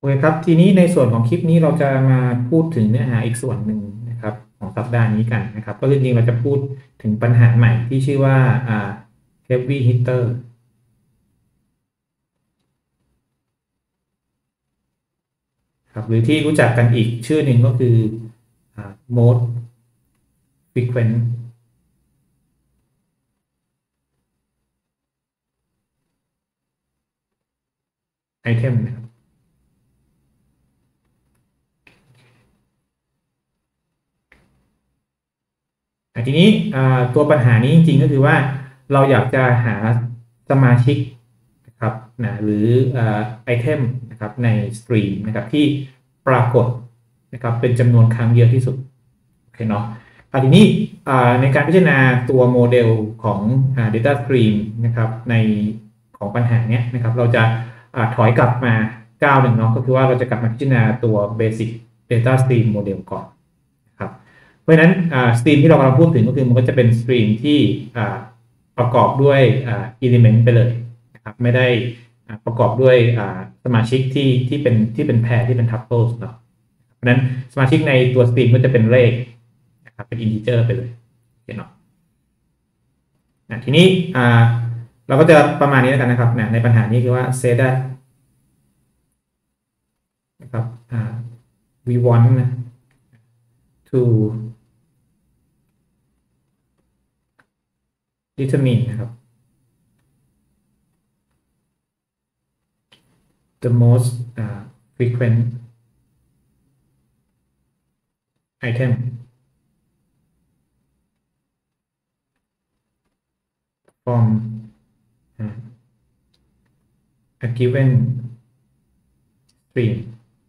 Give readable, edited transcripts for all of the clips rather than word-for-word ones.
โอเคครับทีนี้ในส่วนของคลิปนี้เราจะมาพูดถึงเนื้อหาอีกส่วนหนึ่งนะครับของสัปดาห์นี้กันนะครับก็คือจริงๆเราจะพูดถึงปัญหาใหม่ที่ชื่อว่าheavy hitter ครับหรือที่รู้จักกันอีกชื่อหนึ่งก็คือmost frequent item นะครับทีนี้ตัวปัญหานี้จริงๆก็คือว่าเราอยากจะหาสมาชิกนะครับนะหรือไอเทมนะครับในสตรีมนะครับที่ปรากฏนะครับเป็นจำนวนครั้งเยอะที่สุดโอเคเนาะทีนี้ในการพิจารณาตัวโมเดลของdata stream นะครับในของปัญหาเนี้ยนะครับเราจะถอยกลับมาก้าวหนึ่งเนาะก็คือว่าเราจะกลับมาพิจารณาตัว basic data stream model ก่อนนะครับเพราะฉะนั้นสตรีมที่เรากำลังพูดถึงก็คือมันก็จะเป็นสตรีมที่ประกอบด้วยelement ไปเลยนะครับไม่ได้ประกอบด้วยสมาชิกที่เป็นแพรที่เป็น tuples เนาะเพราะฉะนั้นสมาชิกในตัวสตรีมก็จะเป็นเลขนะครับเป็น integer ไปเลยเนาะทีนี้เราก็จะประมาณนี้แล้วกันนะครับในปัญหานี้คือว่า say that นะครับwe want to determine นะครับ the most frequent item from a given stream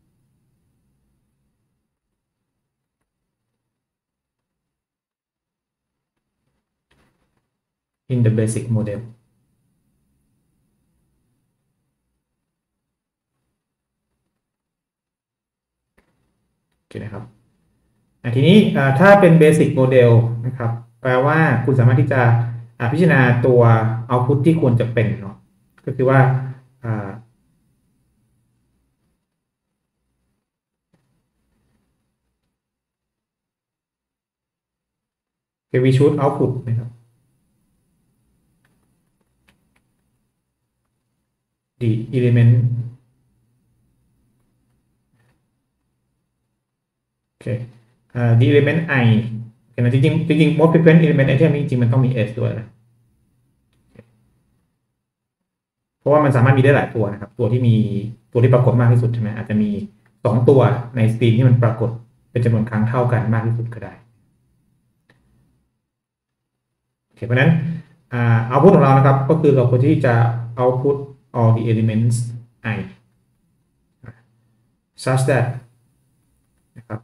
in the basic model โอเคนะครับทีนี้ถ้าเป็น basic model นะครับแปลว่าคุณสามารถที่จะพิจารณาตัว output ที่ควรจะเป็นเนาะก็คือว่าwe should output นะครับ the element โอเคthe element I จริง most frequent element item จริงๆมันต้องมี s ด้วยนะเพราะว่ามันสามารถมีได้หลายตัวนะครับตัวที่ปรากฏมากที่สุดใช่ไหมอาจจะมี2ตัวในสตรีมที่มันปรากฏเป็นจำนวนครั้งเท่ากันมากที่สุดก็ได้โอเคเพราะนั้นoutput ของเรานะครับก็คือเราควรที่จะ output all the elements I such that นะครับ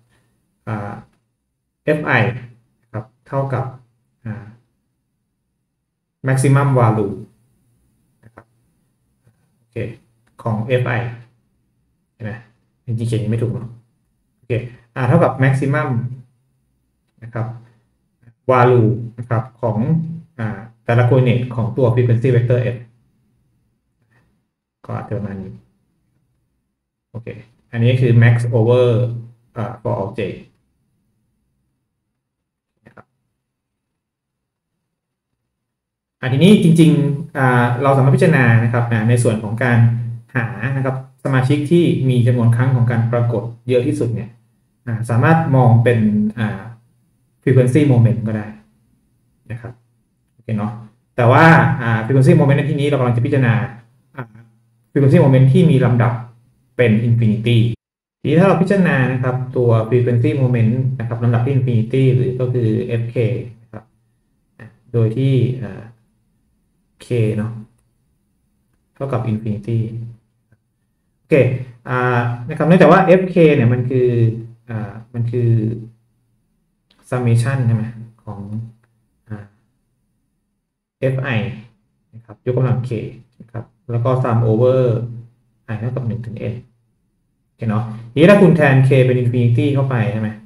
fi นะครับเท่ากับmaximum value นะครับโอเคของ fi ใช่ไหมจริงๆเขียนยังไม่ถูกเนาะโอเคเท่ากับ maximum นะครับ value นะครับของแต่ละ coordinate ของตัว frequency vector f ก็อาจจะประมาณนี้โอเคอันนี้คือ max over for all j ทีนี้จริงๆเราสามารถพิจารณานะครับในส่วนของการหานะครับสมาชิกที่มีจำนวนครั้งของการปรากฏเยอะที่สุดเนี่ยสามารถมองเป็นfrequency moment ก็ได้นะครับโอเคเนาะแต่ว่าfrequency moment ในที่นี้เรากำลังจะพิจารณาfrequency moment ที่มีลำดับเป็น infinity ทีนี้ถ้าเราพิจารณานะครับตัว frequency moment นะครับลำดับที่ infinity หรือก็คือ fk นะครับโดยที่k เนาะเท่ากับ infinity โอเคนะครับเนื่องจากว่า fk เนี่ยมันคือ summation ใช่ไหมของ fi นะครับยกกำลัง k นะครับแล้วก็ sum over i เท่ากับ1 ถึง n โอเคเนาะทีนี้ถ้าคุณแทน k เป็น infinity เข้าไปใช่ไหม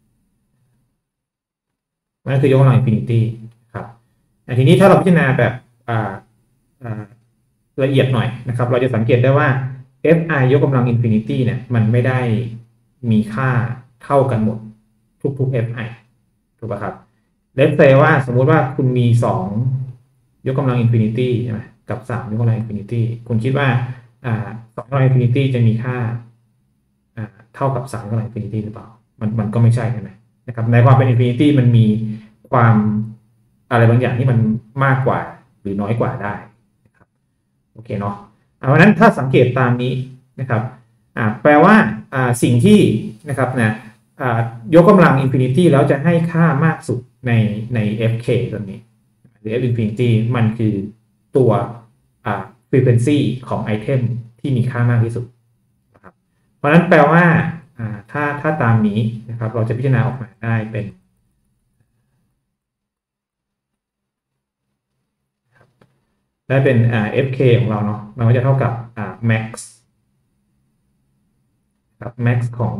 มันก็คือยกกำลัง infinity ครับทีนี้ถ้าเราพิจารณาแบบละเอียดหน่อยนะครับเราจะสังเกตได้ว่า fi ยกกำลังอินฟินิตี้เนี่ยมันไม่ได้มีค่าเท่ากันหมดทุกๆ fi ถูกป่ะครับเลทเซว่าสมมุติว่าคุณมี2ยกกำลังอินฟินิตี้ใช่ไหมกับ3ยกกำลังอินฟินิตี้คุณคิดว่า2ยกกำลังอินฟินิตี้จะมีค่าเท่ากับ3ยกกำลังอินฟินิตี้หรือเปล่ามันก็ไม่ใช่ใช่ไหมนะครับในความเป็นอินฟินิตี้มันมีความอะไรบางอย่างที่มันมากกว่าหรือน้อยกว่าได้นะครับโอเคเนาะเพราะนั้นถ้าสังเกตตามนี้นะครับแปลว่าสิ่งที่นะครับนะยกกำลังอินฟินิตี้แล้วจะให้ค่ามากสุดใน fk ตัวนี้หรือ f infinity มันคือตัวfrequency ของไอเทมที่มีค่ามากที่สุดนะครับเพราะนั้นแปลว่าถ้าตามนี้นะครับเราจะพิจารณาออกมาได้เป็นfk ของเราเนาะมันก็จะเท่ากับmax ครับ max ของ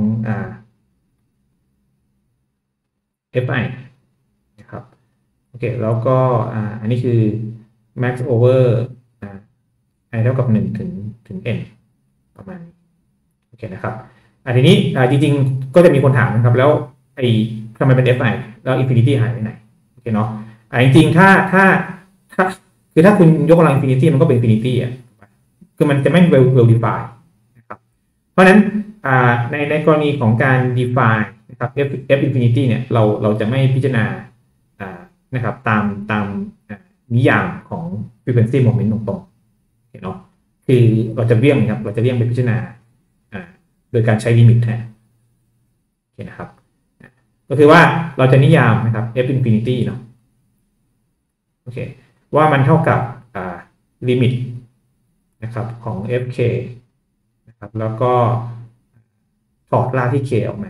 fi นะครับโอเคแล้วก็อันนี้คือ max over i เท่ากับ1ถึง n ประมาณนี้โอเคนะครับทีนี้จริงๆก็จะมีคนถามนะครับแล้วไอ้ทำไมเป็น fi แล้ว infinity หายไปไหนโอเคเนาะจริงๆถ้าคือถ้าคุณยกกำลัง infinity มันก็เป็น infinity อ่ะคือมันจะไม่ well defined นะครับเพราะฉะนั้นในกรณีของการ define นะครับ f infinity เนี่ยเราจะไม่พิจารณานะครับตามนิยามของ frequency moment ตรงๆเนาะคือเราจะเลี่ยงครับเราจะเลี่ยงไปพิจารณาโดยการใช้ลิมิตแทนโอเคนะครับก็คือว่าเราจะนิยามนะครับ f infinity เนาะโอเคว่ามันเท่ากับลิมิตนะครับของ fk นะครับแล้วก็ถอดรากที่ k ออกมา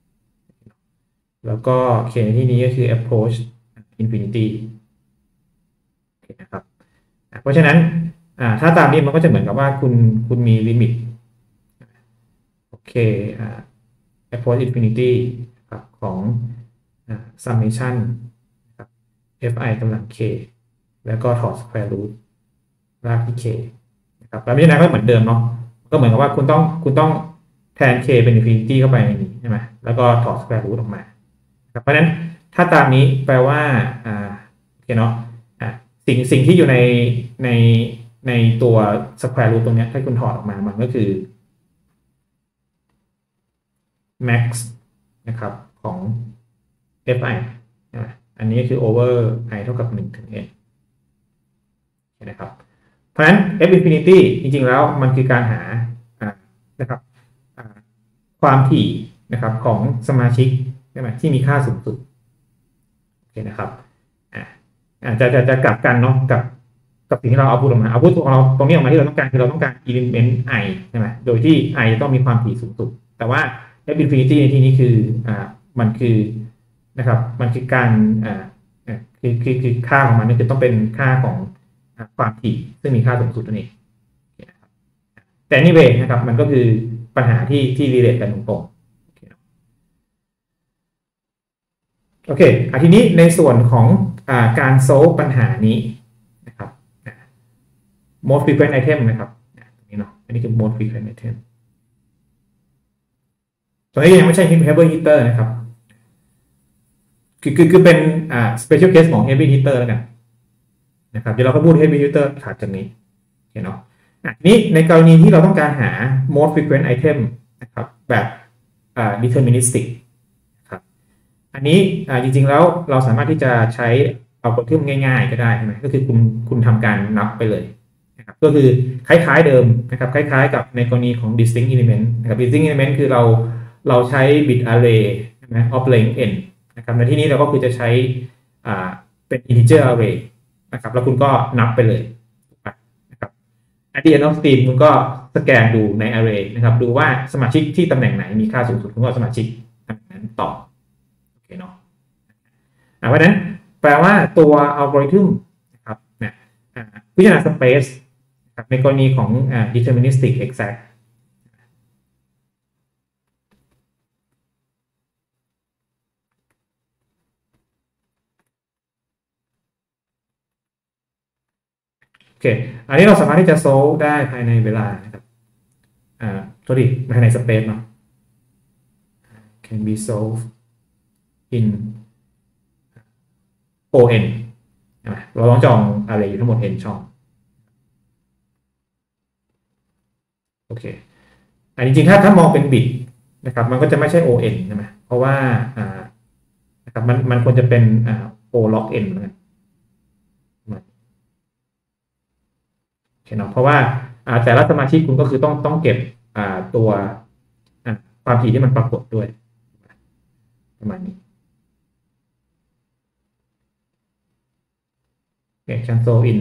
แล้วก็ k ในที่นี้ก็คือ approach infinity โอเคนะครับเพราะฉะนั้นถ้าตามนี้มันก็จะเหมือนกับว่าคุณมีลิมิตโอเคapproach infinity ครับของsummation ครับ fi กำลัง k แล้วก็ถอด square root รากที่ k นะครับแล้วพิจารณาก็เหมือนเดิมเนาะก็เหมือนกับว่าคุณต้องแทน k เป็น infinity เข้าไปในนี้ใช่ไหมแล้วก็ถอด square root ออกมาเพราะฉะนั้นถ้าตามนี้แปลว่าโอเคเนาะสิ่งที่อยู่ในตัว square root ตรงนี้ถ้าคุณถอดออกมามันก็คือ max นะครับของ fi อันนี้คือ over i เท่ากับ1ถึง n นะครับเพราะฉะนั้น f infinity จริงๆแล้วมันคือการหานะครับความถี่นะครับของสมาชิกใช่ไหมที่มีค่าสูงสุดโอเคนะครับจะกลับกันเนาะกับสิ่งที่เราเอาพูดออกมาเอาพูดของเราตรงนี้ออกมาที่เราต้องการคือเราต้องการ element i ใช่ไหมโดยที่ i จะต้องมีความถี่สูงสุดแต่ว่า f infinity ในที่นี้คือมันคือนะครับมันคือการคือค่าของมันนี่คือต้องเป็นค่าของความถี่ซึ่งมีค่าสูงสุดนั่นเองแต่ anyway นะครับมันก็คือปัญหาที่ relate กันตรงๆโอเคทีนี้ในส่วนของการ solve ปัญหานี้นะครับ most frequent item นะครับตรงนี้เนาะอันนี้คือ most frequent item ตัวนี้ยังไม่ใช่ heavy hitter นะครับคือเป็นspecial case ของ heavy hitter แล้วกันนะครับเดี๋ยวเราก็พูด heavy hitter ขาดจากนี้โอเคเนาะนี้ในกรณีที่เราต้องการหา most frequent item นะครับแบบdeterministic นะครับอันนี้จริงๆแล้วเราสามารถที่จะใช้อัลกอริทึมง่ายๆก็ได้ใช่ไหมก็คือคุณทำการนับไปเลยนะครับก็คือคล้ายๆเดิมนะครับคล้ายๆกับในกรณีของ distinct element นะครับ distinct element คือเราใช้ bit array ใช่ไหม of length n นะครับในที่นี้เราก็คือจะใช้เป็น integer array นะครับแล้วคุณก็นับไปเลยนะครับ at the end of stream คุณก็สแกนดูใน array นะครับดูว่าสมาชิกที่ตำแหน่งไหนมีค่าสูงสุดคุณก็สมาชิกตำแหน่งนั้นต่อโอเคเนาะเพราะฉะนั้นแปลว่าตัวอัลกอริทึมนะครับเนี่ยพิจารณา space ในกรณีของdeterministic exactโอเคอันนี้เราสามารถที่จะ solve ได้ภายในเวลานะครับโทษทีภายใน space เนาะ can be solved in ON เราต้องจองอะไรอยู่ทั้งหมด n ช่องโอเคอันจริงๆถ้ามองเป็นบิตนะครับมันก็จะไม่ใช่ ON ใช่ไหมเพราะว่านะครับมันควรจะเป็นO log n เหมือนกันโอเคเนาะเพราะว่าแต่ละสมาชิกคุณก็คือต้องเก็บตัวความถี่ที่มันปรากฏด้วยประมาณนี้โอเค cancel in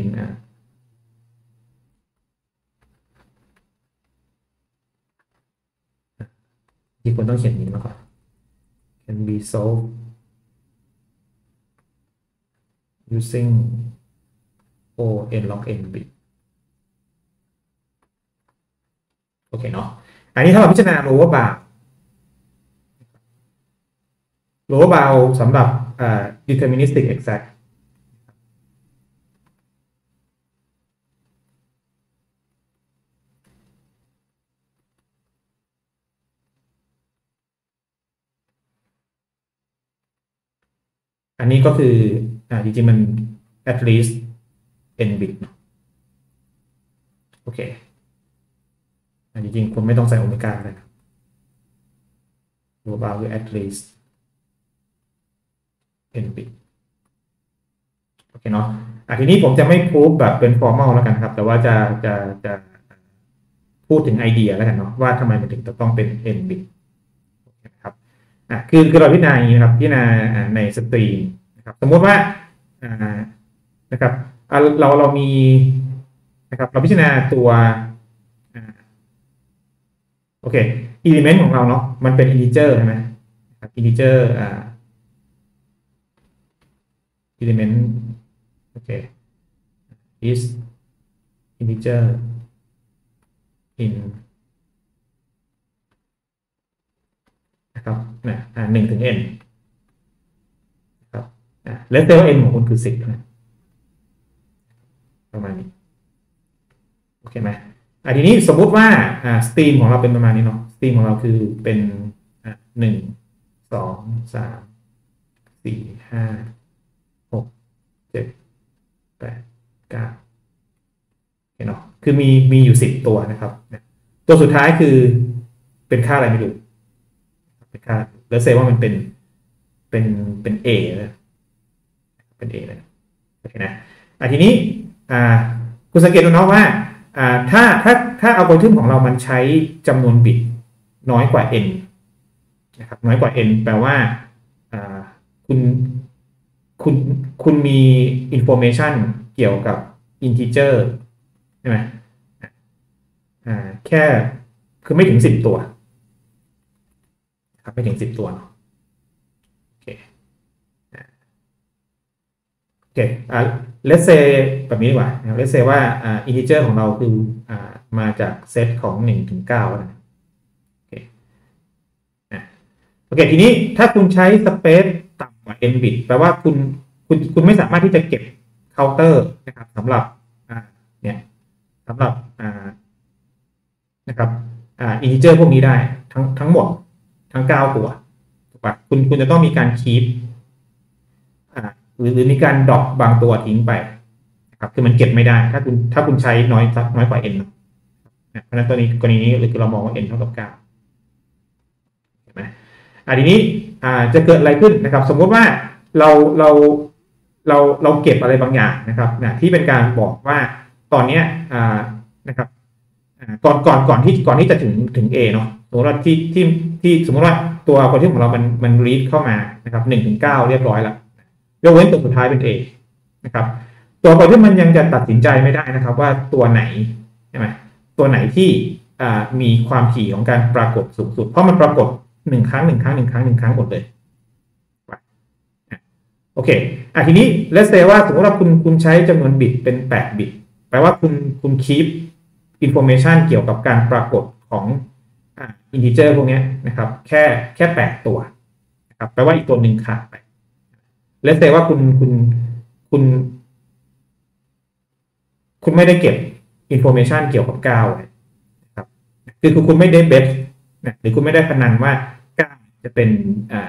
ที่คุณต้องเขียนนี้มาก่อน can be solved using O n log n bit โอเคเนาะอันนี้ถ้าเราพิจารณา lower bound lower bound สำหรับdeterministic exact อันนี้ก็คือจริงๆมัน at least n bit โอเคจริงๆคุณไม่ต้องใส่โอเมก้าเลยตัวบาร์คือ at least n bit โอเคเนาะทีนี้ผมจะไม่พูดแบบเป็น formal แล้วกันครับแต่ว่าจะพูดถึงไอเดียแล้วกันเนาะว่าทำไมมันถึงจะต้องเป็น n bit นะครับคือเราพิจารณาอย่างนี้นะครับพิจารณาในสตรีมนะครับสมมติว่านะครับเรามีนะครับเราพิจารณาตัวโอเค element ของเราเนาะมันเป็น integer ใช่ไหมครับ integer element โอเค is integer in นะครับ1 ถึง n ครับแล้วแต่ว่า n ของคุณคือ10นะประมาณนี้โอเคไหมทีนี้สมมุติว่าสตรีมของเราเป็นประมาณนี้เนาะสตรีมของเราคือเป็น1 2 3 4 5 6 7 8 9เนาะคือมีอยู่10ตัวนะครับตัวสุดท้ายคือเป็นค่าอะไรไม่รู้เป็นค่าแล้วเซว่ามันเป็น A เลยเป็น A เลยโอเคนะทีนี้คุณสังเกตดูเนาะว่าถ้าอัลกอริทึมของเรามันใช้จำนวนบิตน้อยกว่า n นะครับน้อยกว่า n แปลว่าคุณมี information เกี่ยวกับ integer ใช่ไหมแค่คือไม่ถึง10ตัวครับไม่ถึง10ตัวเนาะโอเคlet's say แบบนี้ดีกว่า let's say ว่า integer ของเราคือมาจากเซตของ1 ถึง 9นะโอเคทีนี้ถ้าคุณใช้ space ต่ำกว่า n bit แปลว่าคุณไม่สามารถที่จะเก็บ counter นะครับสำหรับเนี่ยสำหรับนะครับinteger พวกนี้ได้ทั้งหมดทั้ง9ตัวถูกปะคุณจะต้องมีการ keep หรือมีการดรอปบางตัวทิ้งไปนะครับคือมันเก็บไม่ได้ถ้าคุณใช้น้อยกว่า n เพราะฉะนั้นตัวนี้กรณีนี้คือเรามองว่า n เท่ากับ9เห็นไหมทีนี้จะเกิดอะไรขึ้นนะครับสมมติว่าเราเก็บอะไรบางอย่างนะครับที่เป็นการบอกว่าตอนนี้นะครับก่อนที่จะถึง A เนาะสมมติว่าที่สมมติว่าตัวอัลกอริทึมของเรามัน read เข้ามานะครับ1 ถึง 9เรียบร้อยแล้วยกเว้นตัวสุดท้ายเป็น A นะครับตัวอัลกอริทึมมันยังจะตัดสินใจไม่ได้นะครับว่าตัวไหนใช่ไหมตัวไหนที่มีความถี่ของการปรากฏสูงสุดเพราะมันปรากฏ1 ครั้ง 1 ครั้ง 1 ครั้ง 1 ครั้งหมดเลยโอเคทีนี้ let's say ว่าสมมติว่าคุณใช้จำนวนบิตเป็น8บิตแปลว่าคุณคีปinformation เกี่ยวกับการปรากฏของinteger พวกนี้นะครับแค่8ตัวนะครับแปลว่าอีกตัวหนึ่งขาดไป let's say ว่าคุณไม่ได้เก็บ information เกี่ยวกับ9นะครับคือคุณไม่ได้เบสนะหรือคุณไม่ได้พนันว่า9จะเป็น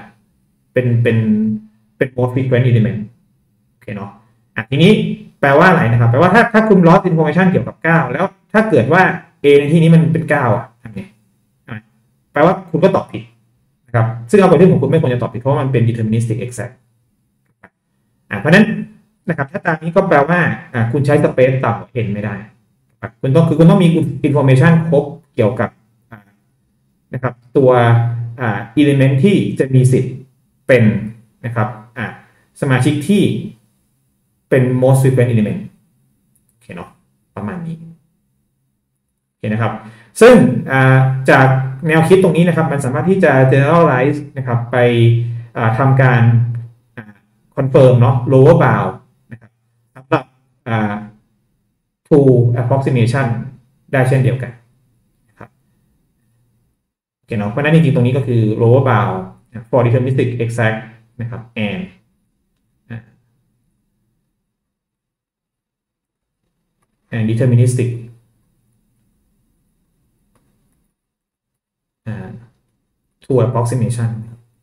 เป็น most frequent element โอเคเนาะทีนี้แปลว่าอะไรนะครับแปลว่าถ้าคุณ lost information เกี่ยวกับ9แล้วถ้าเกิดว่า A ในที่นี้มันเป็น9ทำไงแปลว่าคุณก็ตอบผิดนะครับซึ่งอัลกอริทึมของคุณไม่ควรจะตอบผิดเพราะมันเป็น deterministic exact เพราะนั้นนะครับถ้าตามนี้ก็แปลว่าคุณใช้ space ต่ำกว่า n ไม่ได้คุณต้องมี information ครบเกี่ยวกับนะครับตัวelement ที่จะมีสิทธิ์เป็นนะครับสมาชิกที่เป็น most frequent element โอเคเนาะประมาณนี้โอเคนะครับซึ่งจากแนวคิดตรงนี้นะครับมันสามารถที่จะ generalize นะครับไปทำการconfirm เนาะ lower bound นะครับสำหรับtrue approximation ได้เช่นเดียวกันนะครับโอเคเนาะเพราะนั้นจริงๆตรงนี้ก็คือ lower bound for deterministic exact นะครับ and deterministic true approximation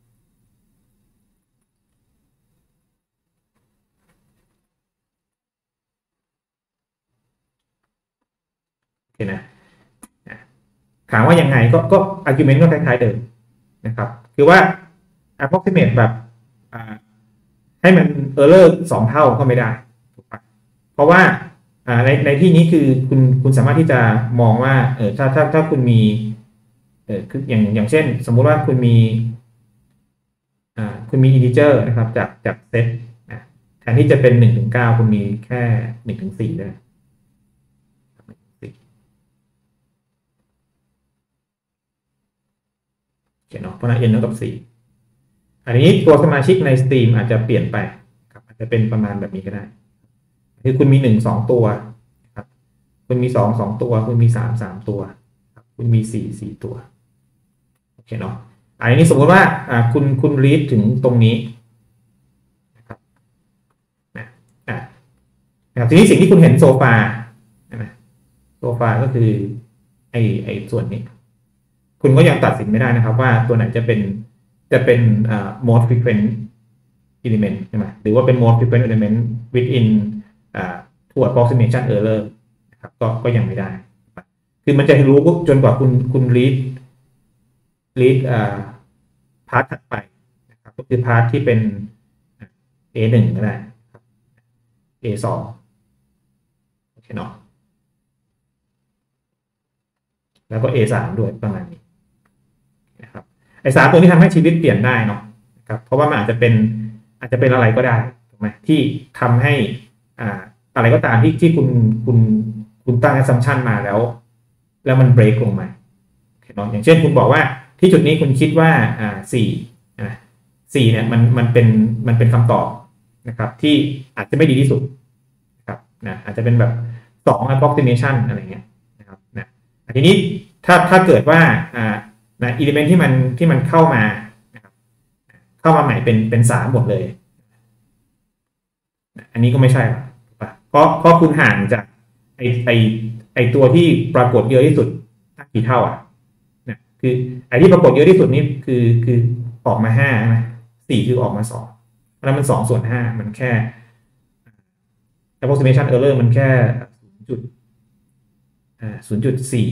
โอเคนะถามว่ายังไงก็ argument ก็คล้ายๆเดิมนะครับคือว่า approximate แบบให้มัน error 2 เท่าก็ไม่ได้ถูกปะเพราะว่าในที่นี้คือคุณสามารถที่จะมองว่าถ้าคุณมีคืออย่างเช่นสมมุติว่าคุณมีinteger นะครับจากเซตแทนที่จะเป็น1 ถึง 9คุณมีแค่1 ถึง 4ได้เขียนเนาะเพราะนั้น n เท่ากับ4อันนี้ตัวสมาชิกใน Steam อาจจะเปลี่ยนไปครับอาจจะเป็นประมาณแบบนี้ก็ได้คือคุณมี1 2ตัวครับคุณมี2 2ตัวคุณมี3 3ตัวครับคุณมี4 4ตัวโอเคเนาะอันนี้สมมติว่าคุณ read ถึงตรงนี้นะครับทีนี้สิ่งที่คุณเห็นโซฟาโซฟาก็คือไอ้ส่วนนี้คุณก็ยังตัดสินไม่ได้นะครับว่าตัวไหนจะเป็นmost frequent element ใช่ไหมหรือว่าเป็น most frequent element within true approximation error นะครับก็ยังไม่ได้คือมันจะรู้จนกว่าคุณ readพาร์ทถัดไปนะครับก็คือพาร์ทที่เป็น A1 ก็ได้ A2 โอเคเนาะแล้วก็ A3 ด้วยประมาณนี้นะครับไอ้3ตัวนี้ทำให้ชีวิตเปลี่ยนได้เนาะนะครับเพราะว่ามันอาจจะเป็นอะไรก็ได้ถูกไหมที่ทำให้อะไรก็ตามที่คุณตั้ง assumption มาแล้วมัน break ลงมาเนาะอย่างเช่นคุณบอกว่าที่จุดนี้คุณคิดว่า4เนี่ยมันเป็นคำตอบนะครับที่อาจจะไม่ดีที่สุดนะครับอาจจะเป็นแบบ2 approximation อะไรเงี้ยนะครับทีนี้ถ้าเกิดว่าelement ที่มันเข้ามานะครับเข้ามาใหม่เป็น3หมดเลยอันนี้ก็ไม่ใช่หรอกเพราะคุณห่างจากไอตัวที่ปรากฏเยอะที่สุดกี่เท่าคือไอที่ปรากฏเยอะที่สุดนี่คือออกมา5ใช่ไหม4คือออกมา2แล้วมัน2 ส่วน 5มันแค่ approximation error มันแค่0.4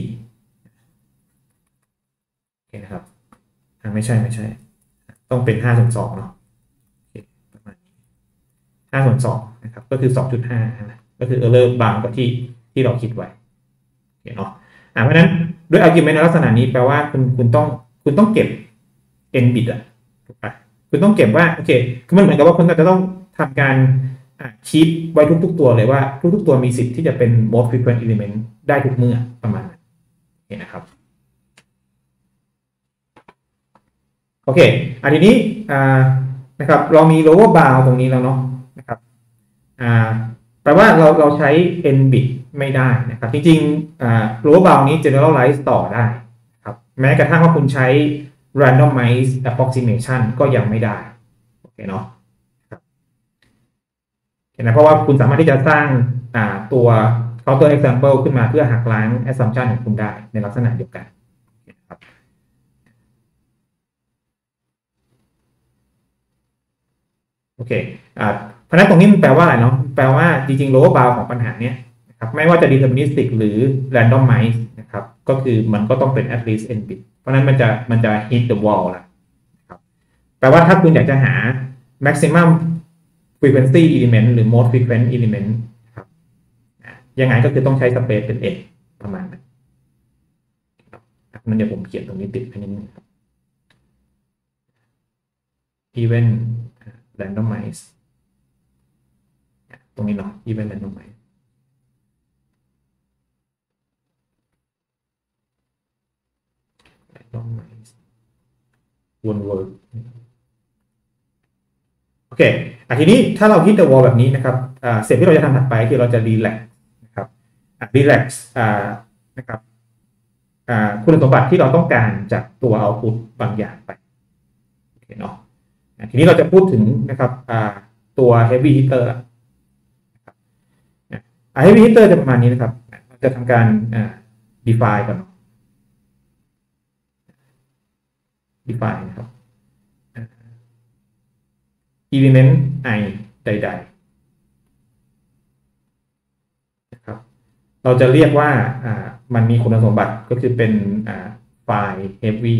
โอเคนะครับไม่ใช่ต้องเป็น5 ส่วน 2เนาะประมาณนี้5 ส่วน 2นะครับก็คือ 2.5 นะก็คือ error บางกว่าที่เราคิดไว้เนาะเพราะฉะนั้นด้วย argument ในลักษณะนี้แปลว่าคุณต้องเก็บ n bit ถูกปะคุณต้องเก็บว่าโอเคคือมันเหมือนกับว่าคุณจะต้องทำการคีปไว้ทุกๆตัวเลยว่าทุกๆตัวมีสิทธิ์ที่จะเป็น most frequent element ได้ทุกเมื่อประมาณนั้นเห็นนะครับโอเคทีนี้นะครับเรามี lower bound ตรงนี้แล้วเนาะนะครับแปลว่าเราใช้ n bit ไม่ได้นะครับจริงๆlower bound นี้ generalize ต่อได้ครับแม้กระทั่งว่าคุณใช้ randomized approximation ก็ยังไม่ได้โอเคเนาะครับเพราะว่าคุณสามารถที่จะสร้างตัว counter example ขึ้นมาเพื่อหักล้าง assumption ของคุณได้ในลักษณะเดียวกันโอเคเพราะฉะนั้นตรงนี้มันแปลว่าอะไรเนาะแปลว่าจริงๆ lower bound ของปัญหาเนี้ยนะครับไม่ว่าจะ deterministic หรือ randomize นะครับก็คือมันก็ต้องเป็น at least n bit เพราะฉะนั้นมันจะ hit the wall ละครับแปลว่าถ้าคุณอยากจะหา maximum frequency element หรือ most frequent element ครับยังไงก็คือต้องใช้ space เป็น n ประมาณนั้นนั้นเดี๋ยวผมเขียนตรงนี้ติดให้นิดนึงครับ event randomize ตรงนี้เนาะ event randomize randomize one word โอเคทีนี้ถ้าเรา hit the wall แบบนี้นะครับเสร็จที่เราจะทำถัดไปคือเราจะ relax นะครับ relax นะครับคุณสมบัติที่เราต้องการจากตัว output บางอย่างไปโอเคเนาะทีนี้เราจะพูดถึงนะครับตัว heavy hitter ละ heavy hitter จะประมาณนี้นะครับเราจะทำการ define ก่อน define นะครับ element i ใดๆนะครับเราจะเรียกว่ามันมีคุณสมบัติก็คือเป็นไฟล์ heavy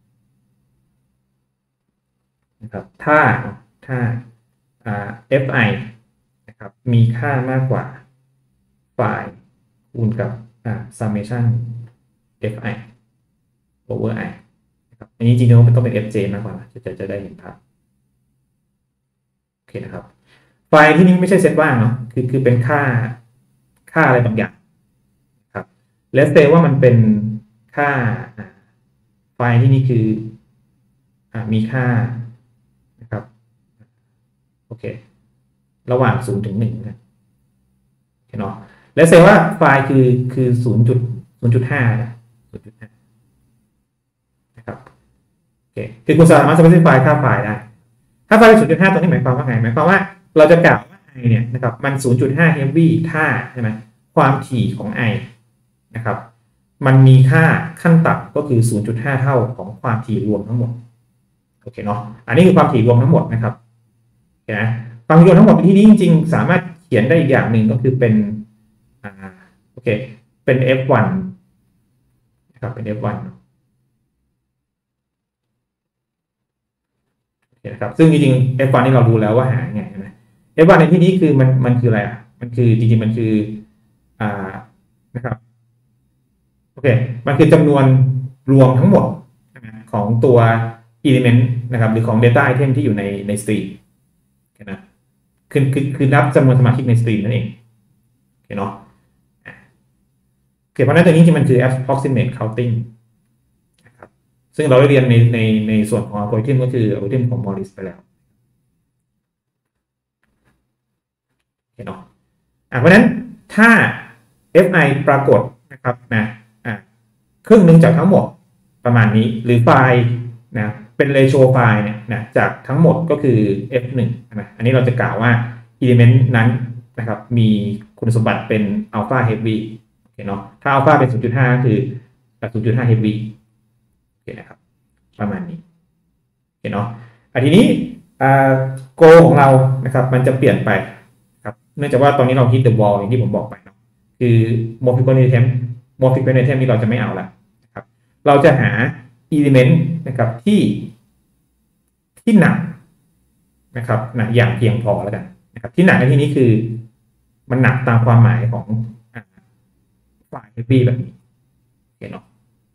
นะครับถ้าfi นะครับมีค่ามากกว่าไฟล์คูณกับ summation fi over i นะครับอันนี้จริงๆมันต้องเป็น fj มากกว่าจะได้เห็นภาพโอเคนะครับไฟล์ที่นี้ไม่ใช่เซตว่างเนาะคือเป็นค่าอะไรบางอย่างครับแล้วเซว่ามันเป็นค่าไฟล์ที่นี่คือมีค่านะครับโอเคระหว่าง0ถึง1นะโอเคเนาะแล้วเซว่าไฟล์คือ0.5นะ0.5นะครับโอเคคือคุณสามารถ specify ค่าไฟล์ได้ถ้าไฟล์ 0.5 ตรงนี้หมายความว่าไงหมายความว่าเราจะกล่าวว่า i เนี่ยนะครับมัน 0.5 heavy ถ้าใช่ไหมความถี่ของ i นะครับมันมีค่าขั้นต่ำก็คือ 0.5 เท่าของความถี่รวมทั้งหมดโอเคเนาะอันนี้คือความถี่รวมทั้งหมดนะครับโอเคนะความถี่รวมทั้งหมดที่นี้จริงๆสามารถเขียนได้อีกอย่างหนึ่งก็คือเป็นโอเคเป็น f1 นะครับเป็น f1 โอเคนะครับซึ่งจริงๆ f1 นี่เรารู้แล้วว่าหาไงนะ f1 ในที่นี้คือมันคืออะไรมันคือจริงๆมันคือนะครับโอเคมันคือจำนวนรวมทั้งหมดของตัว element นะครับหรือของ data item ที่อยู่ใน stream นะคือนับจำนวนสมาชิกใน stream นั่นเองโอเคเนาะโอเคเพราะนั้นตัวนี้จริงมันคือ approximate counting นะครับซึ่งเราได้เรียนในส่วนของ algorithm ก็คือ algorithm ของ Morris ไปแล้วโอเคเนาะเพราะนั้นถ้า fi ปรากฏนะครับนะครึ่งหนึ่งจากทั้งหมดประมาณนี้หรือไฟล์นะเป็นเรโชไฟล์เนี่ยนะจากทั้งหมดก็คือ f1 นะอันนี้เราจะกล่าวว่า element นั้นนะครับมีคุณสมบัติเป็นอัลฟาเฮฟวี่โอเคเนาะถ้าอัลฟาเป็น 0.5 ก็คือ 0.5 เฮฟวี่โอเคนะครับประมาณนี้โอเคเนาะทีนี้โกของเรานะครับมันจะเปลี่ยนไปครับเนื่องจากว่าตอนนี้เรา hit the wall อย่างที่ผมบอกไปเนาะคือ more frequent attempt more frequent attempt นี่เราจะไม่เอาละนะครับเราจะหา element นะครับที่หนักนะครับหนักอย่างเพียงพอแล้วกันนะครับที่หนักในที่นี้คือมันหนักตามความหมายของฝ่าย heavy แบบนี้โอเคเนาะ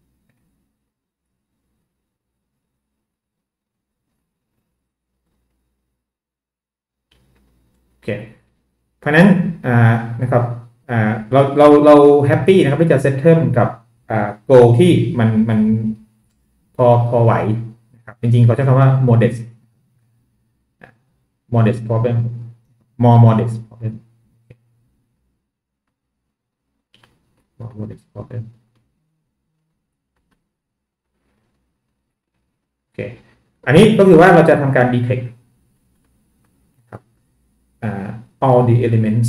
โอเคเพราะนั้นนะครับเราแฮปปี้นะครับที่จะเซตเทิลกับโกลที่มันพอไหวนะครับจริงๆเขาใช้คำว่า modest problem more modest problem more modest problem โอเคอันนี้ก็คือว่าเราจะทำการ detect ครับall the elements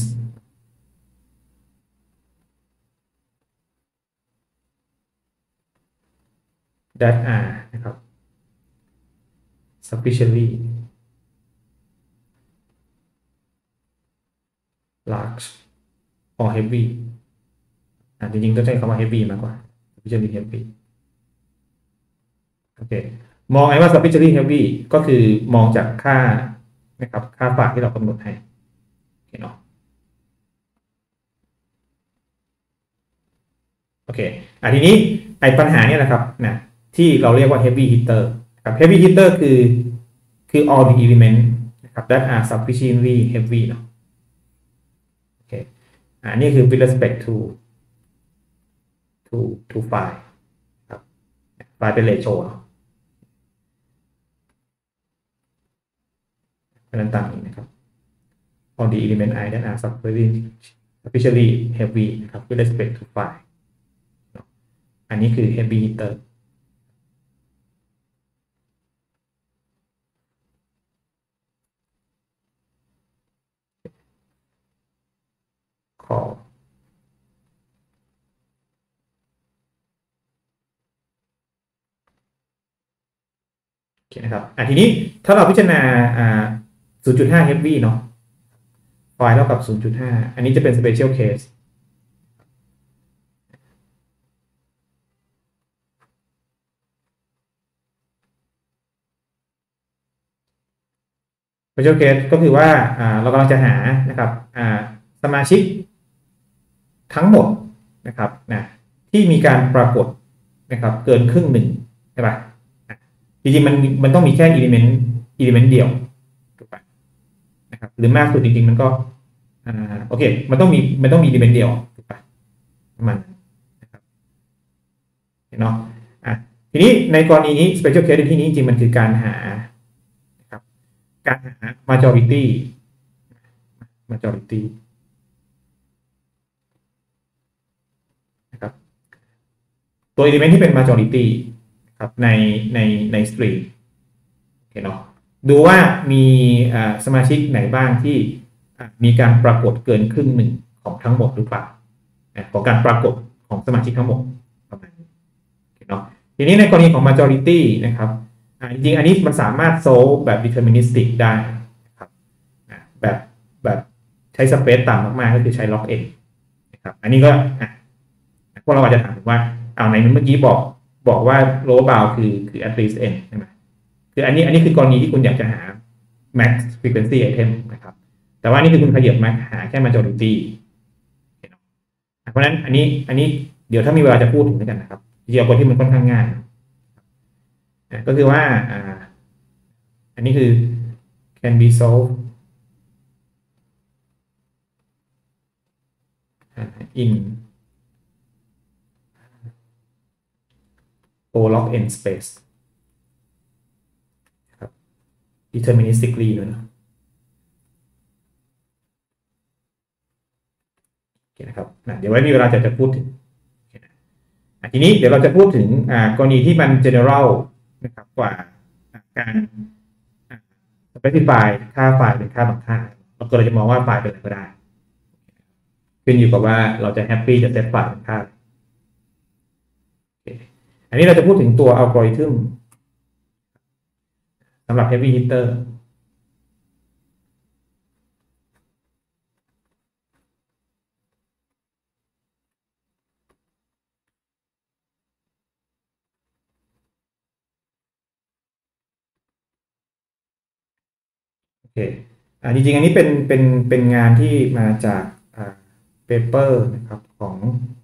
that are นะครับ sufficiently large or heavy จริงๆต้องใช้คำว่า heavy มากกว่า sufficiently heavy โอเคมองไงว่า sufficiently heavy ก็คือมองจากค่านะครับค่าฝากที่เรากำหนดให้โอเคเนาะโอเคทีนี้ไอ้ปัญหาเนี่ยนะครับนะที่เราเรียกว่า heavy hitter ครับ heavy hitter คือ all the element นะครับ that are sufficiently heavy เนาะโอเคนี่คือ with respect to file ครับ file เป็น ratio เนาะเพราะนั้นตามนี้นะครับ all the element I that are sufficiently heavy นะครับ with respect to file อันนี้คือ heavy hitter ขอโอเคนะครับทีนี้ถ้าเราพิจารณา0.5 heavy เนาะไฟล์เท่ากับ 0.5 อันนี้จะเป็น special case special case ก็คือว่าเรากำลังจะหานะครับสมาชิกทั้งหมดนะครับที่มีการปรากฏนะครับเกินครึ่งหนึ่งใช่ปะจริงๆมันต้องมีแค่ element เดียวถูกปะนะครับหรือมากสุดจริงๆมันก็โอเคมันต้องมี element เดียวถูกปะมันนะครับเนาะทีนี้ในกรณีนี้ special case ในที่นี้จริงๆมันคือการหาmajority นะครับตัว element ที่เป็น majority ครับใน string โอเคเนาะดูว่ามีสมาชิกไหนบ้างที่มีการปรากฏเกินครึ่งหนึ่งของทั้งหมดหรือเปล่าของการปรากฏของสมาชิกทั้งหมดประมาณนี้เนาะทีนี้ในกรณีของ majority นะครับจริงๆอันนี้มันสามารถ solve แบบ deterministic ได้นะครับแบบใช้ space ต่ำมากๆก็คือใช้ log n นะครับอันนี้ก็พวกเราอาจจะถามว่าในเมื่อกี้บอกว่า lower bound คือ at least n ใช่ไหมคืออันนี้คือกรณีที่คุณอยากจะหา max frequency item นะครับแต่ว่านี่คือคุณขยับมาหาแค่ majority เพราะฉะนั้นอันนี้เดี๋ยวถ้ามีเวลาจะพูดถึงด้วยกันนะครับจริงๆคนที่มันค่อนข้างง่ายก็คือว่าอันนี้คือ can be solved in O log n space ครับ deterministically ด้วยนะโอเคนะครับเดี๋ยวไว้มีเวลาจะพูดถึงทีนี้เดี๋ยวเราจะพูดถึงกรณีที่มัน general นะครับกว่าการ specify ค่าไฟล์เป็นค่าบางค่าเราก็เลยจะมองว่าไฟล์เป็นอะไรก็ได้ขึ้นอยู่กับว่าเราจะแฮปปี้จะเซตไฟล์เป็นค่าอันนี้เราจะพูดถึงตัวอัลกอริทึมสำหรับ heavy hitter โอเคจริงๆอันนี้เป็นงานที่มาจากเปเปอร์นะครับของ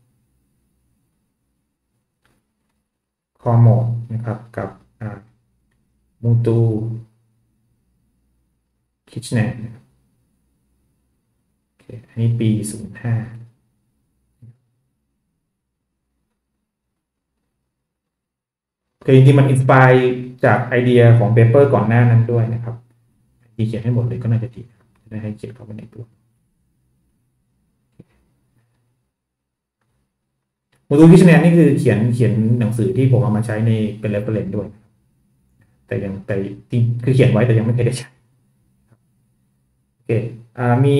คอมอดนะครับกับมูตูคิชแนนโอเคอันนี้ปี 05คือจริงๆมันอินสปายจากไอเดียของเปเปอร์ก่อนหน้านั้นด้วยนะครับที่เขียนให้หมดเลยก็น่าจะดีจะได้ให้เขียนเข้าไปในตัวมูตูคิชแนนนี่คือเขียนหนังสือที่ผมเอามาใช้ในเป็น reference ด้วยแต่คือเขียนไว้แต่ยังไม่เคยได้ใช้โอเคมี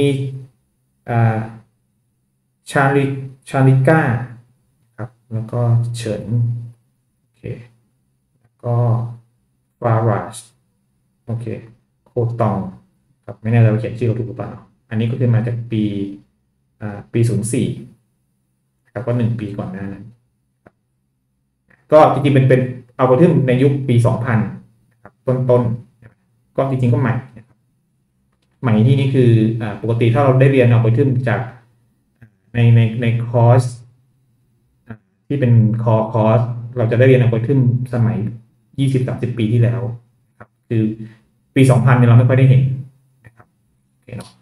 ชาลิก้าครับแล้วก็เฉินโอเคแล้วก็ฟาราชโอเคโคตองครับไม่แน่ใจว่าเขียนชื่อเขาถูกหรือเปล่าอันนี้ก็คือมาจากปี04ครับก็1 ปีก่อนหน้านั้นก็จริงๆเป็นอัลกอริทึมในยุคปี2000ครับต้นๆก็จริงๆก็ใหม่ใหม่ที่นี่คือปกติถ้าเราได้เรียนอัลกอริทึมจากในคอร์สที่เป็นคอร์สเราจะได้เรียนอัลกอริทึมสมัย 20-30 ปีที่แล้วครับคือปี2000เนี่ยเราไม่ค่อยได้เห็นนะครับโอเคเนาะ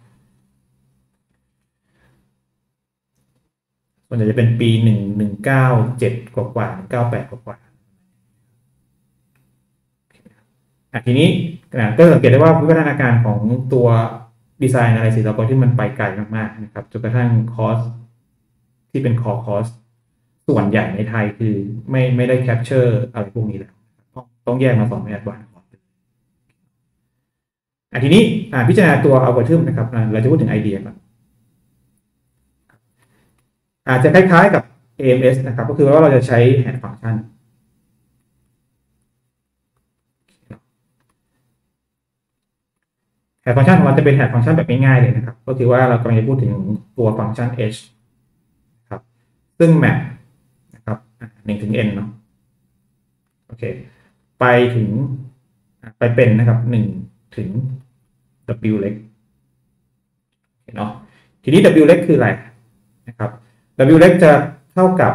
ส่วนใหญ่จะเป็นปี1997กว่า1998กว่าทีนี้ก็สังเกตได้ว่าวิวัฒนาการของตัวดีไซน์อะไรสิเราก็ที่มันไปไกลมากๆนะครับจนกระทั่งคอร์สที่เป็นคอร์สส่วนใหญ่ในไทยคือไม่ได้แคปเจอร์อะไรพวกนี้แล้วต้องแยกมา2 แบบวันทีนี้พิจารณาตัวอัลกอริทึมนะครับเราจะพูดถึงไอเดียก่อนอาจจะคล้ายๆกับ AMS นะครับก็คือว่าเราจะใช้แฮชฟังก์ชันแฮชฟังก์ชันของเราจะเป็นแฮชฟังก์ชันแบบง่ายๆเลยนะครับก็คือว่าเรากำลังจะพูดถึงตัวฟังก์ชัน h ครับซึ่งแมปนะครับ1 ถึง n เนาะโอเคไปถึงไปเป็นนะครับ1 ถึง w เล็กเนาะทีนี้ w เล็กคืออะไรนะครับ w เล็กจะเท่ากับ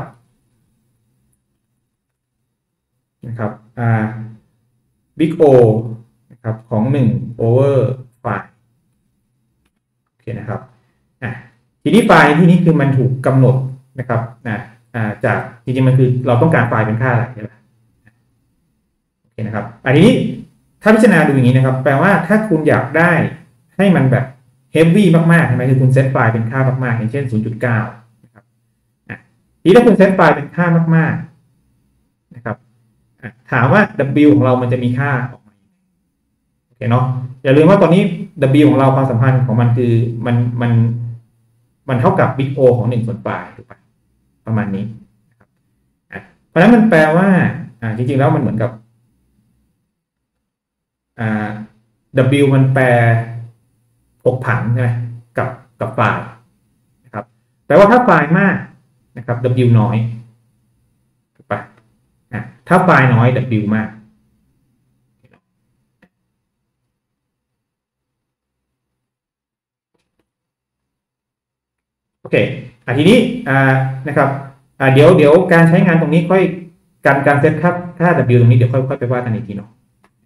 นะครับbig O นะครับของ1 over ไฟล์โอเคนะครับทีนี้ไฟล์ที่นี้คือมันถูกกำหนดนะครับจากจริงๆมันคือเราต้องการไฟล์เป็นค่าอะไรใช่ไหมโอเคนะครับทีนี้ถ้าพิจารณาดูอย่างนี้นะครับแปลว่าถ้าคุณอยากได้ให้มันแบบ heavy มากๆใช่ไหมคือคุณเซตไฟล์เป็นค่ามากๆอย่างเช่น 0.9 นะครับทีนี้ถ้าคุณเซตไฟล์เป็นค่ามากๆนะครับถามว่า W ของเรามันจะมีค่าออกมาโอเคเนาะอย่าลืมว่าตอนนี้ W ของเราความสัมพันธ์ของมันคือมันเท่ากับ big O ของ1 ส่วนปลายถูกปะประมาณนี้เพราะฉะนั้นมันแปลว่าจริงๆแล้วมันเหมือนกับW มันแปลผกผันใช่ไหมกับไฟล์นะครับแปลว่าถ้าไฟล์มากนะครับ W น้อยถูกปะถ้าไฟล์น้อย W มากโอเคทีนี้นะครับเดี๋ยวการใช้งานตรงนี้ค่อยการเซตค่า W ตรงนี้เดี๋ยวค่อยไปว่ากันอีกทีเนาะ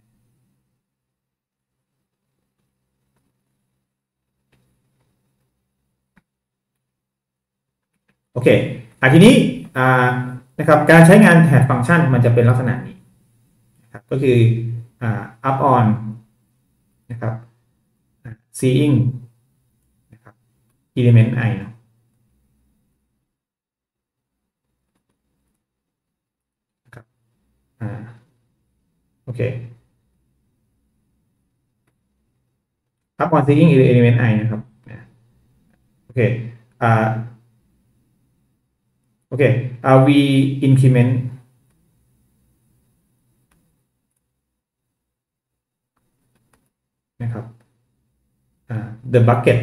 โอเคทีนี้นะครับการใช้งานแทนฟังก์ชันมันจะเป็นลักษณะนี้นะครับก็คือup on นะครับ seeing นะครับ element i เนาะนะครับโอเค up on seeing element i นะครับโอเคโอเคv increment นะครับthe bucket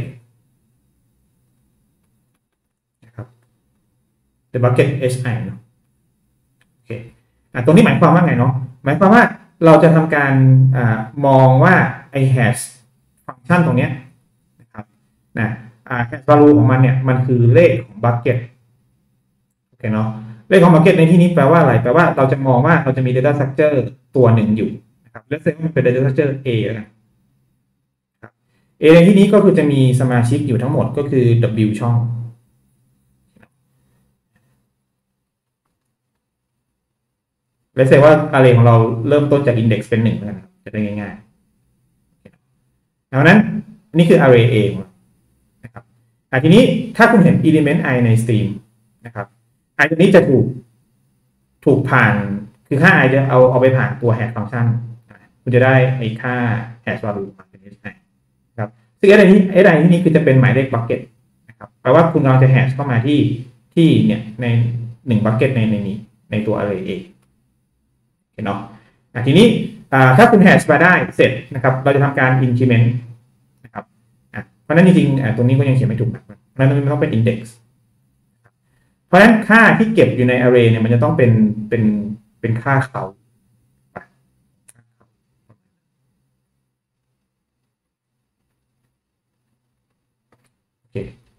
นะครับ the bucket hi เนาะโอเคตรงนี้หมายความว่าไงเนาะหมายความว่าเราจะทำการมองว่าไอ้ hash ฟังก์ชันตรงนี้นะครับhash value ของมันเนี่ยมันคือเลขของ bucket โอเคเนาะเลขของ bucket ในที่นี้แปลว่าอะไรแปลว่าเราจะมองว่าเราจะมี data structure ตัวหนึ่งอยู่นะครับแล้วเซตมันเป็น data structure A แล้วกันA ในที่นี้ก็คือจะมีสมาชิกอยู่ทั้งหมดก็คือ W ช่องและเซว่า array ของเราเริ่มต้นจาก index เป็น1แล้วจะได้ง่ายๆดังนั้นนี่คือ array A นะครับทีนี้ถ้าคุณเห็น element i ใน stream นะครับ i ตัวนี้จะถูกผ่านคือค่า i จะเอาไปผ่านตัว hash function คุณจะได้ไอ้ค่า hash value มาเป็น hi ครับซึ่งอะไรที่นี้คือจะเป็นหมายเลข bucket นะครับแปลว่าคุณเราจะ hash เข้ามาที่เนี่ยใน1 bucket ในนี้ในตัว array A เห็นเนาะทีนี้ถ้าคุณ hash มาได้เสร็จนะครับเราจะทำการ increment นะครับเพราะฉะนั้นจริงๆตรงนี้ก็ยังเขียนไม่ถูกมันต้องเป็น index เพราะฉะนั้นค่าที่เก็บอยู่ใน array เนี่ยมันจะต้องเป็นค่าเขาโอเค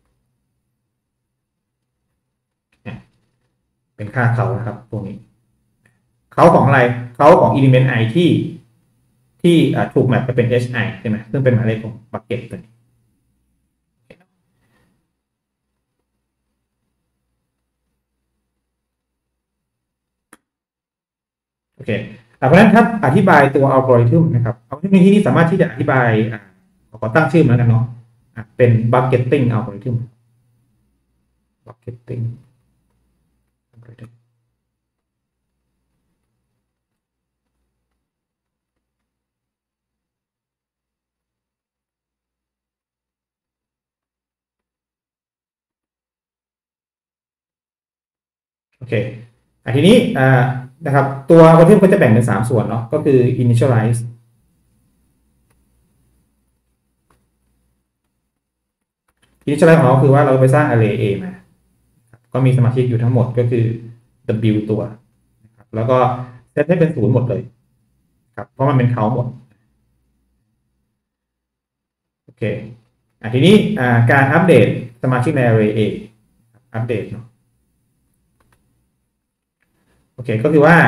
เป็นค่าเขานะครับตรงนี้เขาของอะไรเขาของ element i ที่ถูกแมปไปเป็น hi ใช่ไหมซึ่งเป็นหมายเลขของ bucket ตัวนี้โอเคเพราะฉะนั้นถ้าอธิบายตัวอัลกอริทึมนะครับอัลกอริทึมที่นี่สามารถที่จะอธิบายขอตั้งชื่อมาแล้วกันเนาะเป็น bucketing algorithm bucketing algorithm โอเคทีนี้นะครับตัวอัลกอริทึมก็จะแบ่งเป็น3ส่วนเนาะก็คือ initialize initialize ของเราคือว่าเราไปสร้าง array A มาก็มีสมาชิกอยู่ทั้งหมดก็คือ w ตัวนะครับแล้วก็เซตให้เป็น0หมดเลยครับเพราะมันเป็นเขาหมดโอเคทีนี้การอัปเดตสมาชิกใน array A อัปเดตเนาะโอเคก็คือว่า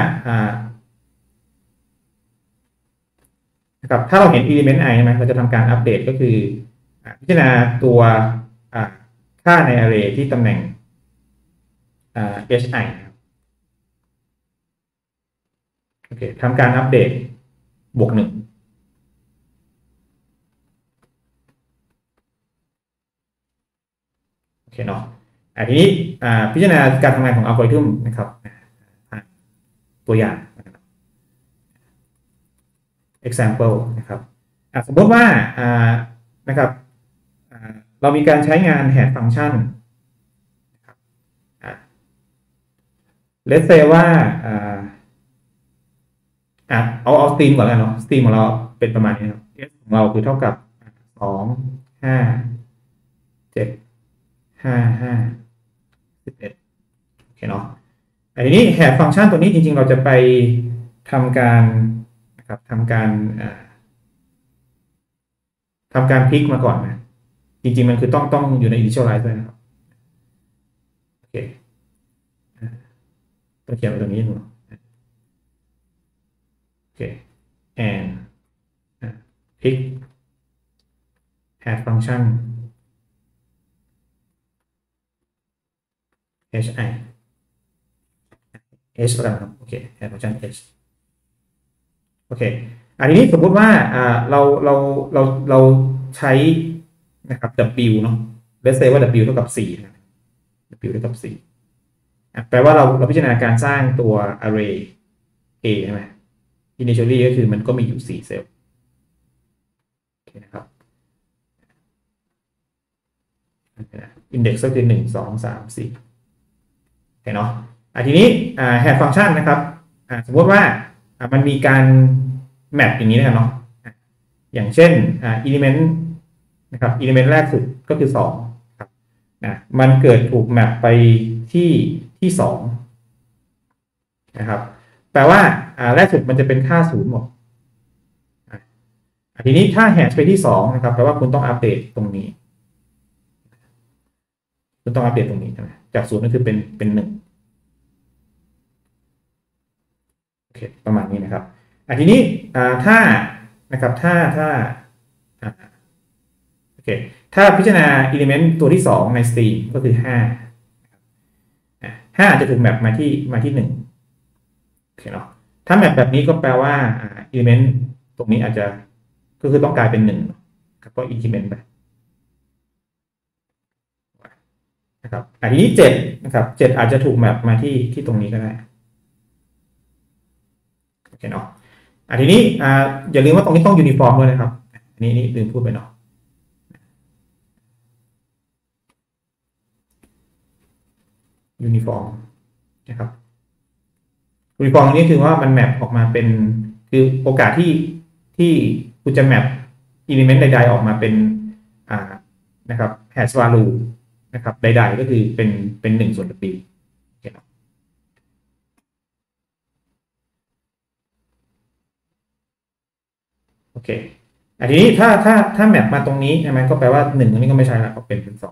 นะครับถ้าเราเห็น element i ใช่ไหมเราจะทำการอัปเดตก็คือพิจารณาตัวค่าใน array ที่ตำแหน่งhi โอเคทำการอัปเดตบวก1โอเคเนาะทีนี้พิจารณาการทำงานของอัลกอริทึมนะครับตัวอย่าง example นะครับสมมติว่านะครับเรามีการใช้งาน head function let's say ว่าเอาสตรีมก่อนแล้วเนาะสตรีมของเราเป็นประมาณนี้ครับ s ของเราคือเท่ากับ2 5 7 5 5 11โอเคเนาะทีนี้ head function ตัวนี้จริงๆเราจะไปทำการนะครับทำการพลิกมาก่อนนะจริงๆมันคือต้องอยู่ใน initialize ด้วยนะครับโอเคต้องเขียนไว้ตรงนี้หนูโอเค and pick add function hi h แล้วกันครับโอเค add function h โอเคทีนี้สมมติว่าเราใช้นะครับ w เนาะ let's say ว่า w เท่ากับ4นะ w เท่ากับ4แปลว่าเราพิจารณาการสร้างตัว array a ใช่ไหม initially ก็คือมันก็มีอยู่4เซลล์โอเคนะครับ index ก็คือ1 2 3 4โอเคเนาะทีนี้head function นะครับสมมติว่ามันมีการแมปอย่างนี้นะครับเนาะอย่างเช่นelement นะครับ element แรกสุดก็คือ2ครับมันเกิดถูกแมปไปที่2นะครับแปลว่าแรกสุดมันจะเป็นค่า0หมดทีนี้ถ้าแฮชไปที่2นะครับแปลว่าคุณต้องอัปเดตตรงนี้คุณต้องอัปเดตตรงนี้ใช่ไหมจาก0ก็คือเป็น1โอเคประมาณนี้นะครับทีนี้ถ้านะครับถ้าโอเคถ้าพิจารณา element ตัวที่2ใน stream ก็คือ5จะถูกแมปมาที่1โอเคเนาะถ้าแมปแบบนี้ก็แปลว่าelement ตรงนี้อาจจะก็คือต้องกลายเป็น1ครับก็ increment ไปนะครับทีนี้7นะครับ7อาจจะถูกแมปมาที่ตรงนี้ก็ได้โอเคเนาะทีนี้อย่าลืมว่าตรงนี้ต้องยูนิฟอร์มด้วยนะครับอันนี้ลืมพูดไปเนาะยูนิฟอร์มนะครับยูนิฟอร์มนี้คือว่ามันแมปออกมาเป็นคือโอกาสที่คุณจะแมปอิเลเมนต์ใดๆออกมาเป็นนะครับ hash value นะครับใดๆก็คือเป็น1 ส่วน w โอเคทีนี้ถ้าแมปมาตรงนี้ใช่ไหมก็แปลว่า1ตรงนี้ก็ไม่ใช่ละก็เป็น2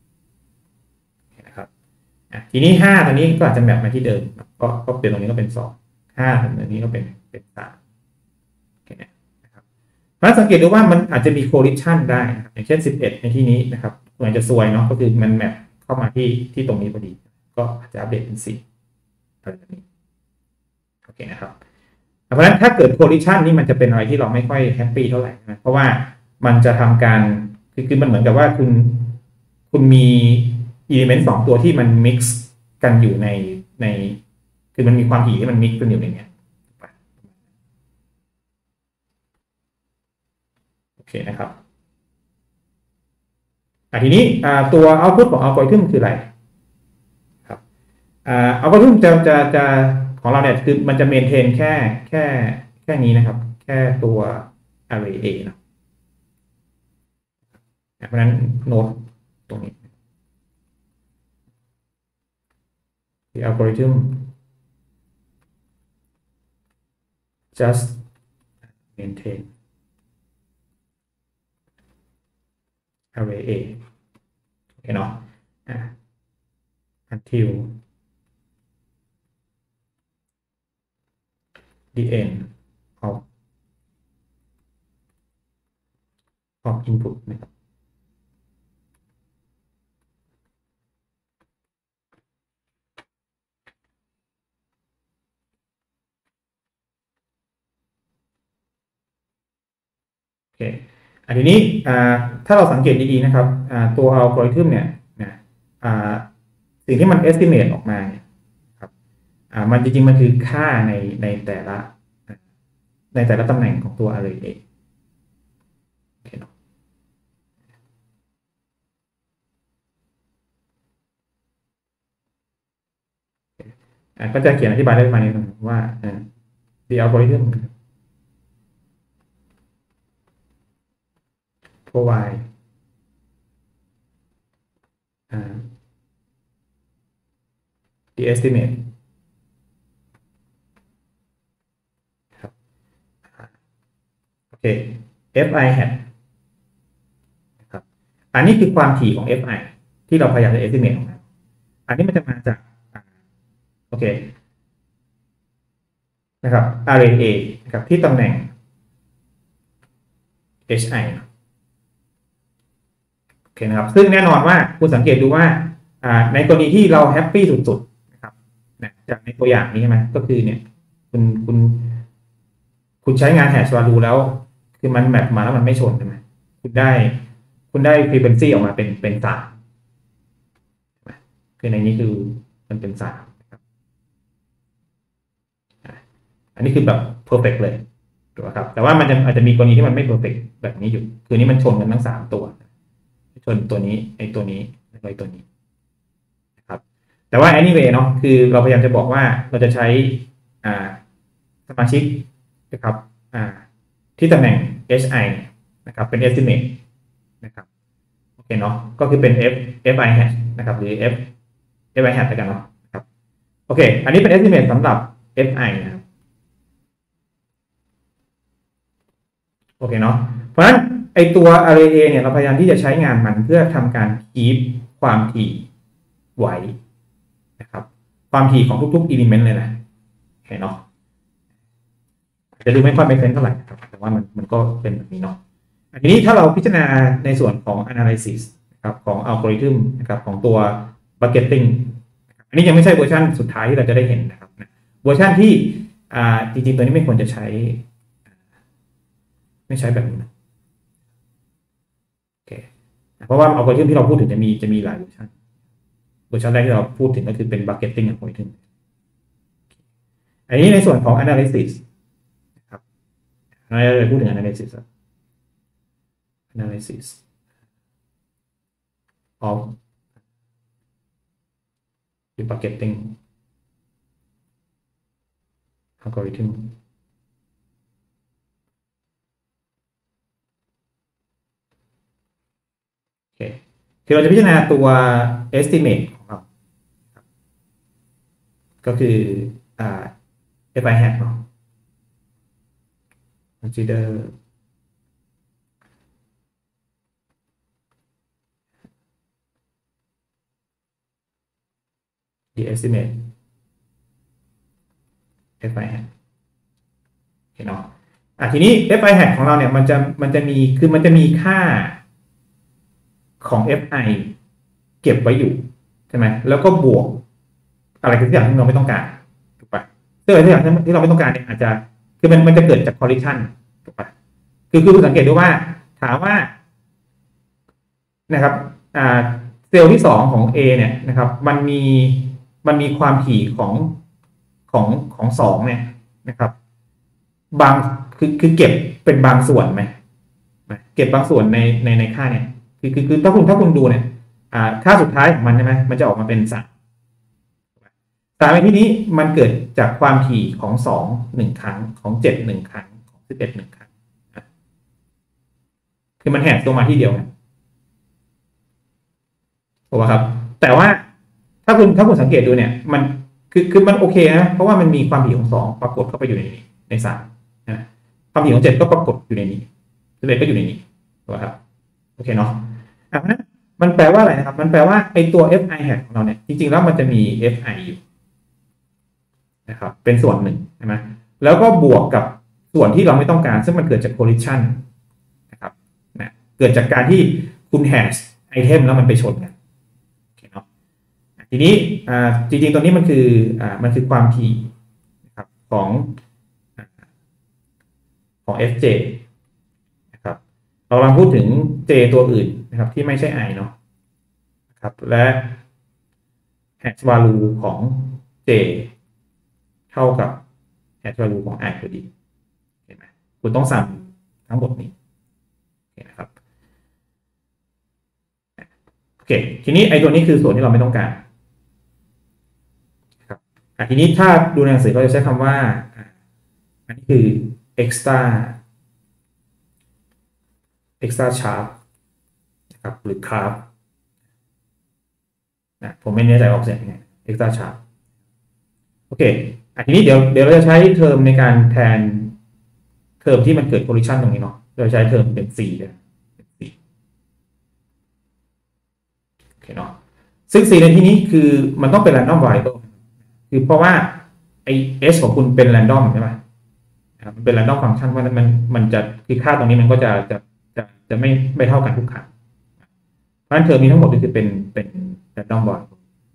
นะครับทีนี้5ตรงนี้ก็อาจจะแมปมาที่เดิมก็เป็นตรงนี้ก็เป็น2 5ตรงนี้ก็เป็น3โอเคนะครับเพราะสังเกตดูว่ามันอาจจะมี collision ได้นะครับอย่างเช่น11ในที่นี้นะครับอาจจะซวยเนาะก็คือมันแมปเข้ามาที่ตรงนี้พอดีก็อาจจะอัปเดตเป็น4อะไรแบบนี้โอเคนะครับเพราะฉะนั้นถ้าเกิด collision นี่มันจะเป็นอะไรที่เราไม่ค่อยแฮปปี้เท่าไหร่นะเพราะว่ามันจะทำการคือมันเหมือนกับว่าคุณมี element 2 ตัวที่มัน mix กันอยู่ในคือมันมีความถี่ที่มัน mix กันอยู่ในเนี้ยโอเคนะครับทีนี้ตัว output ของ algorithm คืออะไรครับalgorithm จะของเราเนี่ยคือมันจะ maintain แค่นี้นะครับแค่ตัว array A นะเพราะฉะนั้นโน้ตตรงนี้ the algorithm just maintain array A โอเคเนาะuntil the end of input นะครับโอเคทีนี้ถ้าเราสังเกตดีๆนะครับตัวอัลกอริทึมเนี่ยนะสิ่งที่มัน estimate ออกมาเนี่ยครับมันจริงๆมันคือค่าในแต่ละตำแหน่งของตัว array A โอเคเนาะก็จะเขียนอธิบายได้ประมาณนี้ว่าthe algorithm provide the estimate ครับโอเค fi hat นะครับอันนี้คือความถี่ของ fi ที่เราพยายามจะ estimate ออกมาอันนี้มันจะมาจากโอเคนะครับ array A นะครับที่ตำแหน่ง hi โอเคนะครับซึ่งแน่นอนว่าคุณสังเกตดูว่าในกรณีที่เราแฮปปี้สุดๆนะครับจากในตัวอย่างนี้ใช่ไหมก็คือเนี่ยคุณใช้งาน hash value แล้วคือมันแมปมาแล้วมันไม่ชนใช่ไหมคุณได้ frequency ออกมาเป็น3คือในนี้คือมันเป็น3ครับอันนี้คือแบบ perfect เลยถูกไหมครับแต่ว่ามันอาจจะมีกรณีที่มันไม่ perfect แบบนี้อยู่คือนี้มันชนกันทั้ง3ตัวชนตัวนี้ไอ้ตัวนี้แล้วก็ไอ้ตัวนี้นะครับแต่ว่า anyway เนาะคือเราพยายามจะบอกว่าเราจะใช้สมาชิกนะครับที่ตำแหน่ง hi นะครับเป็น estimate นะครับโอเคเนาะก็คือเป็น fi hash นะครับหรือ fi hash แล้วกันเนาะครับโอเคอันนี้เป็น estimate สำหรับ fi นะครับโอเคเนาะเพราะฉะนั้นไอตัว array A เนี่ยเราพยายามที่จะใช้งานมันเพื่อทำการ keep ความถี่ไว้นะครับความถี่ของทุกๆ element เลยนะโอเคเนาะจะดูไม่ค่อยเป็นเซนเท่าไหร่ครับแต่ว่ามันก็เป็นแบบนี้เนาะทีนี้ถ้าเราพิจารณาในส่วนของ analysis นะครับของอัลกอริทึมนะครับของตัว bucketing อันนี้ยังไม่ใช่เวอร์ชันสุดท้ายที่เราจะได้เห็นนะครับเวอร์ชันที่จริงๆตัวนี้ไม่ควรจะใช้ไม่ใช้แบบนี้นะโอเคเพราะว่าอัลกอริทึมที่เราพูดถึงจะมีหลายเวอร์ชันแรกที่เราพูดถึงก็คือเป็น bucketing อัลกอริทึมอันนี้ในส่วนของ analysis นะครับเราพูดถึง analysis of the bucketing algorithm เคคือเราจะพิจารณาตัว estimate ของเราก็คือfi hat เนาะ consider the estimate fi hat โอเคเนาะทีนี้ fi hat ของเราเนี่ยมันจะมีคือมันจะมีค่าของ fi เก็บไว้อยู่ใช่ไหมแล้วก็บวกอะไรทุกอย่างที่เราไม่ต้องการถูกปะซึ่งอะไรทุกอย่างที่เราไม่ต้องการเนี่ยอาจจะคือมันจะเกิดจาก correlation ถูกปะคือคุณสังเกตดูว่าถามว่านะครับเซลล์ที่2ของ A เนี่ยนะครับมันมีความถี่ของ2เนี่ยนะครับบางคือเก็บเป็นบางส่วนไหมเก็บบางส่วนในค่าเนี่ยคือถ้าคุณดูเนี่ยค่าสุดท้ายของมันใช่ไหมมันจะออกมาเป็น3ในที่นี้มันเกิดจากความถี่ของ2 1 ครั้งของ7 1 ครั้งของ11 1 ครั้งคือมันแหกตัวมาที่เดียวกันถูกป่ะครับแต่ว่าถ้าคุณสังเกตดูเนี่ยมันคือมันโอเคนะเพราะว่ามันมีความถี่ของ2ปรากฏเข้าไปอยู่ใน3นะความถี่ของ7ก็ปรากฏอยู่ในนี้11ก็อยู่ในนี้ถูกป่ะครับโอเคเนาะมันแปลว่าอะไรนะครับมันแปลว่าไอตัว fi hat ของเราเนี่ยจริงๆแล้วมันจะมี fi อยู่นะครับเป็นส่วนหนึ่งใช่ไหมแล้วก็บวกกับส่วนที่เราไม่ต้องการซึ่งมันเกิดจาก collision นะครับนะเกิดจากการที่คุณ hash ไอเทมแล้วมันไปชนกันโอเคเนาะทีนี้จริงๆตัวนี้มันคือความถี่นะครับของ fj นะครับเรากำลังพูดถึง j ตัวอื่นนะครับที่ไม่ใช่ i เนาะนะครับและ hash value ของ j เท่ากับ hash value ของ i พอดีเห็นไหมคุณต้องซัมทั้งหมดนี้นะครับโอเคทีนี้ไอ้ตัวนี้คือส่วนที่เราไม่ต้องการครับทีนี้ถ้าดูในหนังสือเราจะใช้คำว่าอันนี้คือ extra sharp นะครับหรือ sharp ผมไม่แน่ใจออกเสียงยังไง extra sharp โอเคทีนี้เดี๋ยวเราจะใช้เทอมในการแทนเทอมที่มันเกิด collision ตรงนี้เนาะเราใช้เทอมเป็น c เลยโอเคเนาะซึ่ง c ในที่นี้คือมันต้องเป็น random variable คือเพราะว่าไอ s ของคุณเป็น random ใช่ไหมมันเป็น random function เพราะนั้นมันจะคือค่าตรงนี้มันก็จะไม่เท่ากันทุกครั้งเพราะฉะนั้นเทอมนี้ทั้งหมดก็คือเป็น random variable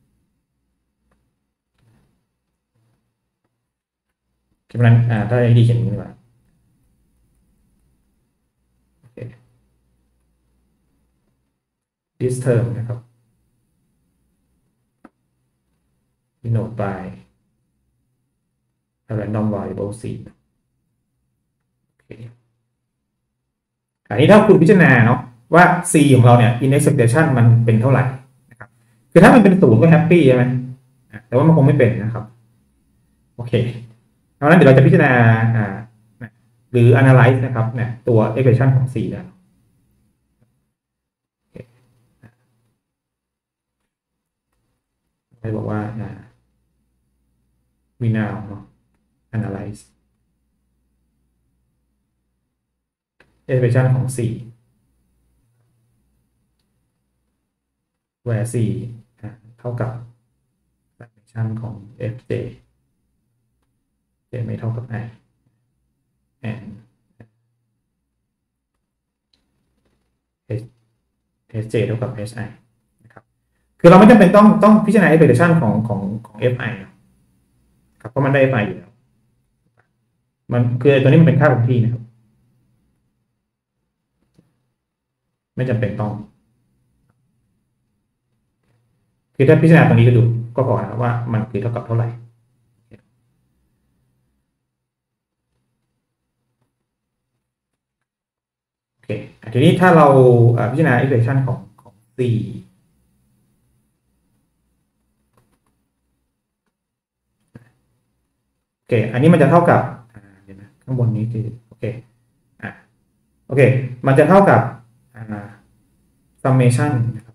เพราะฉะนั้นถ้าไอ้ดีเขียนอย่างนี้ดีกว่าโอเค this term นะครับ denote by a random variable c โอเคอันนี้ถ้าคุณพิจารณาเนาะว่า c ของเราเนี่ย in expectation มันเป็นเท่าไหร่นะครับคือถ้ามันเป็น0ก็แฮปปี้ใช่ไหมแต่ว่ามันคงไม่เป็นนะครับโอเคเพราะฉะนั้นเดี๋ยวเราจะพิจารณาหรือ analyze นะครับเนี่ยตัว expression ของ c แล้วให้บอกว่า we now เนาะ analyze expression ของ c where c เท่ากับ summation ของ fj j ไม่เท่ากับ i and sj เท่ากับ si นะครับคือเราไม่จำเป็นต้องพิจารณา expression ของ fi ครับเพราะมันได้ fi อยู่แล้วมันคือตัวนี้มันเป็นค่าคงที่นะครับไม่จำเป็นต้องคือถ้าพิจารณาตรงนี้ก็ดูก็พอนะว่ามันคือเท่ากับเท่าไหร่โอเคทีนี้ถ้าเราพิจารณา expression ของ c โอเคอันนี้มันจะเท่ากับเดี๋ยวนะข้างบนนี้คือโอเคโอเคมันจะเท่ากับ summation นะครับ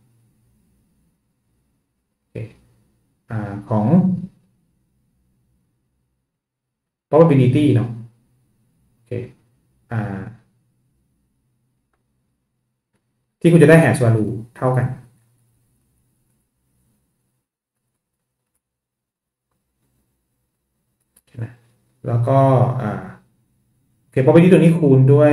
ของ probability เนาะโอเคที่คุณจะได้ hash value เท่ากันนะแล้วก็โอเค probability ตัวนี้คูณด้วย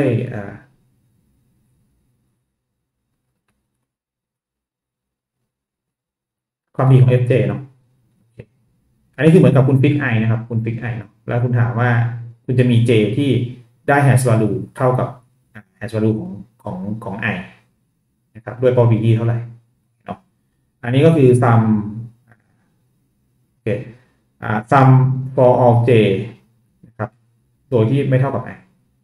ความถี่ของ fj เนาะอันนี้คือเหมือนกับคุณฟิก i นะครับคุณฟิก i เนาะแล้วคุณถามว่าคุณจะมี j ที่ได้ hash value เท่ากับ hash value ของ i นะครับด้วย probability เท่าไหร่เนาะอันนี้ก็คือ sum โอเคsum for all j นะครับโดยที่ไม่เท่ากับ i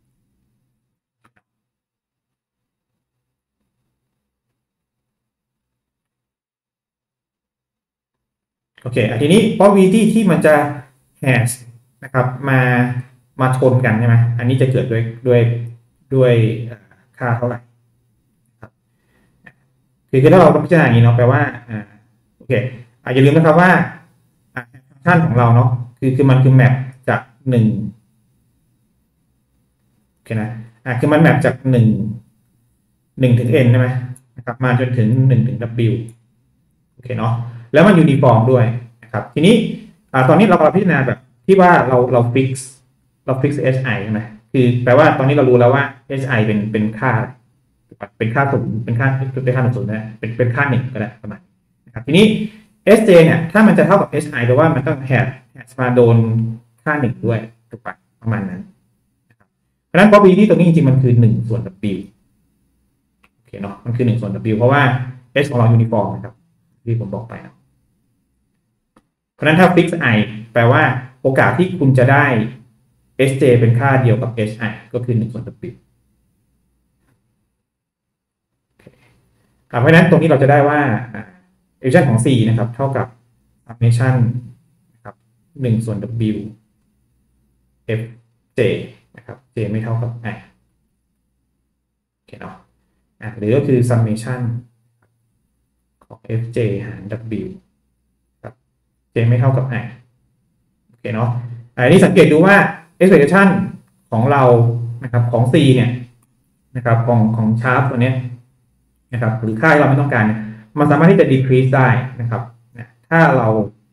โอเคทีนี้ probability ที่มันจะ hash นะครับมาชนกันใช่ไหมอันนี้จะเกิดด้วยค่าเท่าไหร่ครับคือถ้าเราพิจารณาอย่างนี้เนาะแปลว่าโอเคอย่าลืมนะครับว่าฟังก์ชันของเราเนาะคือมันคือแมปจาก1โอเคนะคือมันแมปจาก1ถึง n ใช่ไหมนะครับมาจนถึง1ถึง w โอเคเนาะแล้วมันยูนิฟอร์มด้วยนะครับทีนี้ตอนนี้เราพิจารณาแบบที่ว่าเราฟิกซ์hi ใช่ไหมคือแปลว่าตอนนี้เรารู้แล้วว่า hi เป็นค่าศูนย์เป็นค่าหนึ่งศูนย์นะเป็นค่า1ก็ได้ประมาณนะครับทีนี้ sj เนี่ยถ้ามันจะเท่ากับ hi แปลว่ามันต้องแฮชมาโดนค่า1ด้วยถูกปะประมาณนั้นนะครับเพราะฉะนั้น probability ตรงนี้จริงๆมันคือ1ส่วน w โอเคเนาะมันคือ1ส่วน w เพราะว่า s ของเรายูนิฟอร์มนะครับที่ผมบอกไปนะเพราะฉะนั้นถ้า fix i แปลว่าโอกาสที่คุณจะได้ sj เป็นค่าเดียวกับ hi ก็คือ1ส่วน w เพราะฉะนั้นตรงนี้เราจะได้ว่า equation ของ c นะครับเท่ากับ summation นะครับ1ส่วน w fj นะครับ j ไม่เท่ากับ i โอเคเนาะหรือก็คือ summation ของ fj หาร w ครับ j ไม่เท่ากับ i โอเคเนาะอันนี้สังเกตดูว่า expectation ของเรานะครับของ c เนี่ยนะครับของชาร์ปตัวนี้นะครับหรือค่าที่เราไม่ต้องการมันสามารถที่จะ decrease ได้นะครับถ้าเรา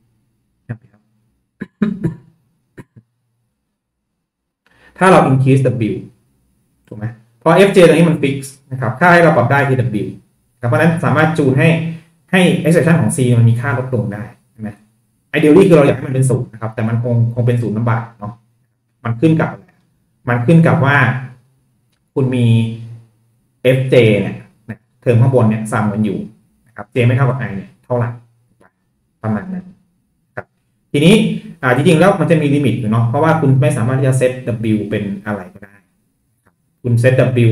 increase w ถูกไหมเพราะ fj ตรงนี้มัน fix นะครับค่าให้เราปรับได้คือ w เพราะฉะนั้นสามารถจูนให้ expression ของ c มันมีค่าลดลงได้ใช่ไหม ideally คือเราอยากให้มันเป็น0นะครับแต่มันคงเป็น0ลำบากเนาะมันขึ้นกับว่าคุณมี fj เนี่ยเทอมข้างบนเนี่ยซ้ำกันอยู่นะครับ j ไม่เท่ากับ i เนี่ยเท่าไหร่ประมาณนั้นครับทีนี้จริงๆแล้วมันจะมีลิมิตอยู่เนาะเพราะว่าคุณไม่สามารถที่จะเซต w เป็นอะไรก็ได้คุณเซต w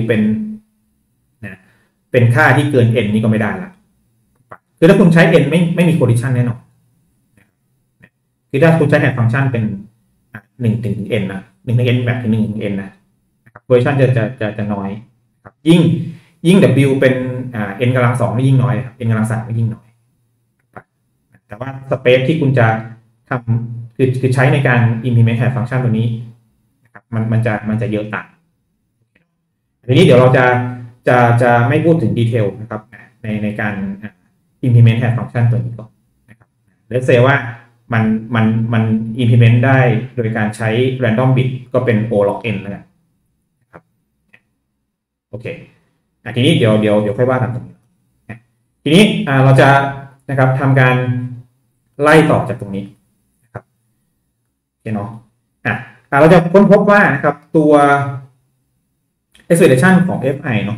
เป็นค่าที่เกิน n นี่ก็ไม่ได้ละคือถ้าคุณใช้ n ไม่มี condition แน่นอนคือถ้าคุณใช้แฮชฟังก์ชันเป็น1ถึง n นะ1ถึง n แบบถึง1ถึง n นะครับ condition จะน้อยครับยิ่ง w เป็นn กำลัง2นี่ยิ่งน้อยครับ n กำลัง3ก็ยิ่งน้อยแต่ว่า space ที่คุณจะทำคือใช้ในการ implement hash function ตัวนี้นะครับมันจะเยอะต่างทีนี้เดี๋ยวเราจะไม่พูดถึงดีเทลนะครับในการ implement hash function ตัวนี้ก่อนนะครับlet's say ว่ามัน implement ได้โดยการใช้ random bit ก็เป็น o log n แล้วกันครับโอเคทีนี้เดี๋ยวค่อยว่ากันตรงนี้ทีนี้เราจะนะครับทำการไล่ต่อจากตรงนี้นะครับโอเคเนาะเราจะค้นพบว่านะครับตัว expectation ของ fi เนาะ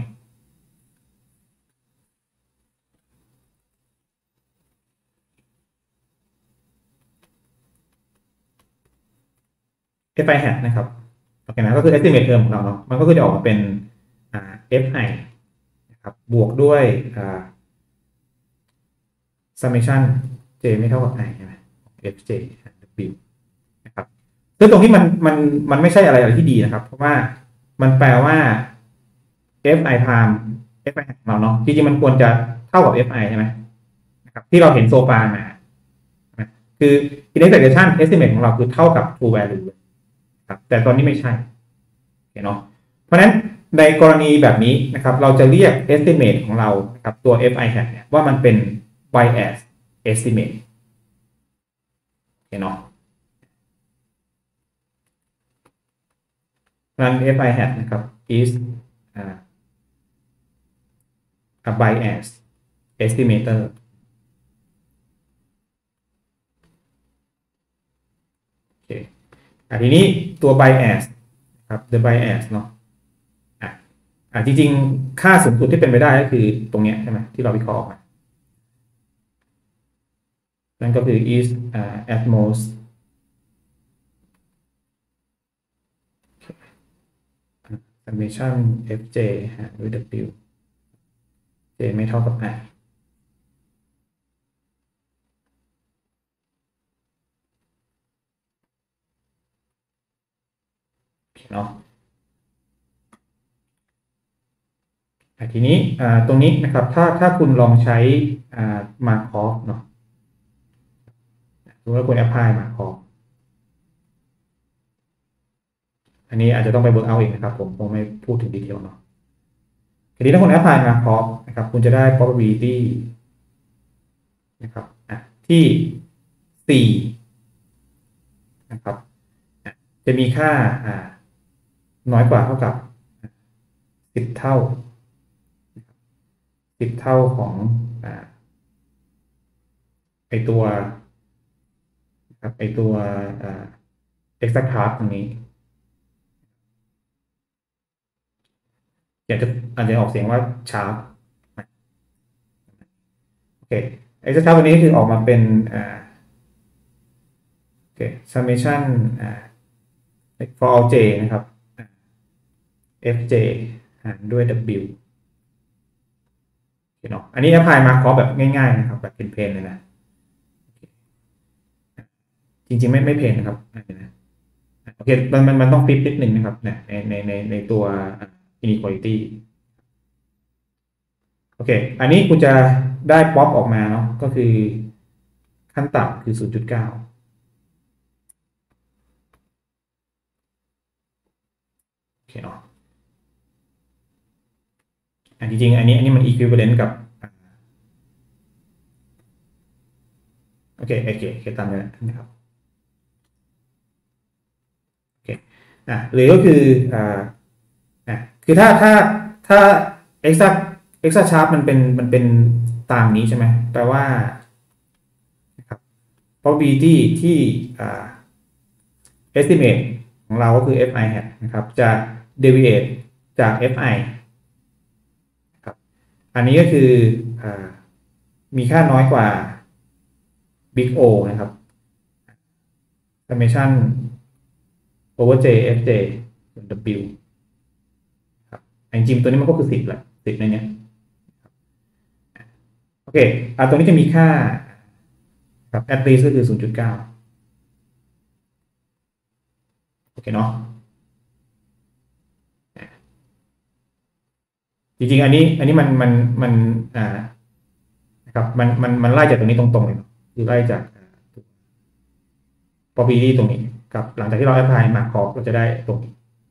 fi hat นะครับโอเคนะก็คือ estimate term ของเราเนาะมันก็คือจะออกมาเป็นfi นะครับบวกด้วยsummation j ไม่เท่ากับ i ใช่ไหม fj w นะครับซึ่งตรงนี้มันไม่ใช่อะไรที่ดีนะครับเพราะว่ามันแปลว่า fi prime fi ของเราเนาะจริงๆมันควรจะเท่ากับ fi ใช่ไหมนะครับที่เราเห็นโซฟามาคือ index expectation estimate ของเราคือเท่ากับ true value ครับแต่ตอนนี้ไม่ใช่เนาะเพราะฉะนั้นในกรณีแบบนี้นะครับเราจะเรียก estimate ของเราครับตัว fi hat เนี่ยว่ามันเป็น bias estimate เนาะนั้น fi hat นะครับ is a bias estimator โอเคทีนี้ตัว bias ครับ the bias เนาะจริงๆค่าสูงสุดที่เป็นไปได้ก็คือตรงนี้ใช่ไหมที่เราวิเคราะห์ออกมานั่นก็คือ is at most summation fj ด้วย w j ไม่เท่ากับ i เนาะทีนี้ตรงนี้นะครับถ้าคุณลองใช้มาคอฟเนาะดูว่าคุณแอพพลายมาคอฟอันนี้อาจจะต้องไปเวิร์กเอาเองนะครับผมคงไม่พูดถึงดีเทลเนาะทีนี้ถ้าคุณแอพพลายมาคอฟนะครับคุณจะได้ probability นะครับที่4นะครับจะมีค่าน้อยกว่าเท่ากับ10 เท่า10 เท่าของไอตัวนะครับไอตัวexact task ตรงนี้อาจจะออกเสียงว่า sharp โอเคexact task ตัวนี้คือออกมาเป็นโอเค summation for all j นะครับ fj หารด้วย wเนาะอันนี้ apply Markov แบบง่ายๆนะครับแบบเพนๆเลยนะจริงๆไม่เพนนะครับโอเคมันต้องฟิปนิดนึงนะครับในตัว inequality โอเคอันนี้คุณจะได้ป๊อปออกมาเนาะก็คือขั้นต่ำคือ 0.9 โอเคเนาะจริงๆอันนี้มัน equivalent กับโอเคตามนี้นะครับโอเคหรือก็คือคือถ้า exact sharp มันเป็นตามนี้ใช่ไหมแปลว่านะครับ probability ที่estimate ของเราก็คือ fi hat นะครับจะ deviate จาก fi ครับอันนี้ก็คือมีค่าน้อยกว่า big O นะครับ summation over j fj ส่วน w ครับจริงๆตัวนี้มันก็คือ10แหละ10ในนี้โอเคตัวนี้จะมีค่าครับ at least ก็คือ 0.9 โอเคเนาะจริงๆอันนี้มันนะครับมันไล่จากตรงนี้ตรงๆเลยคือไล่จาก probability ตรงนี้กับหลังจากที่เรา apply Markov เราจะได้ตรงนี้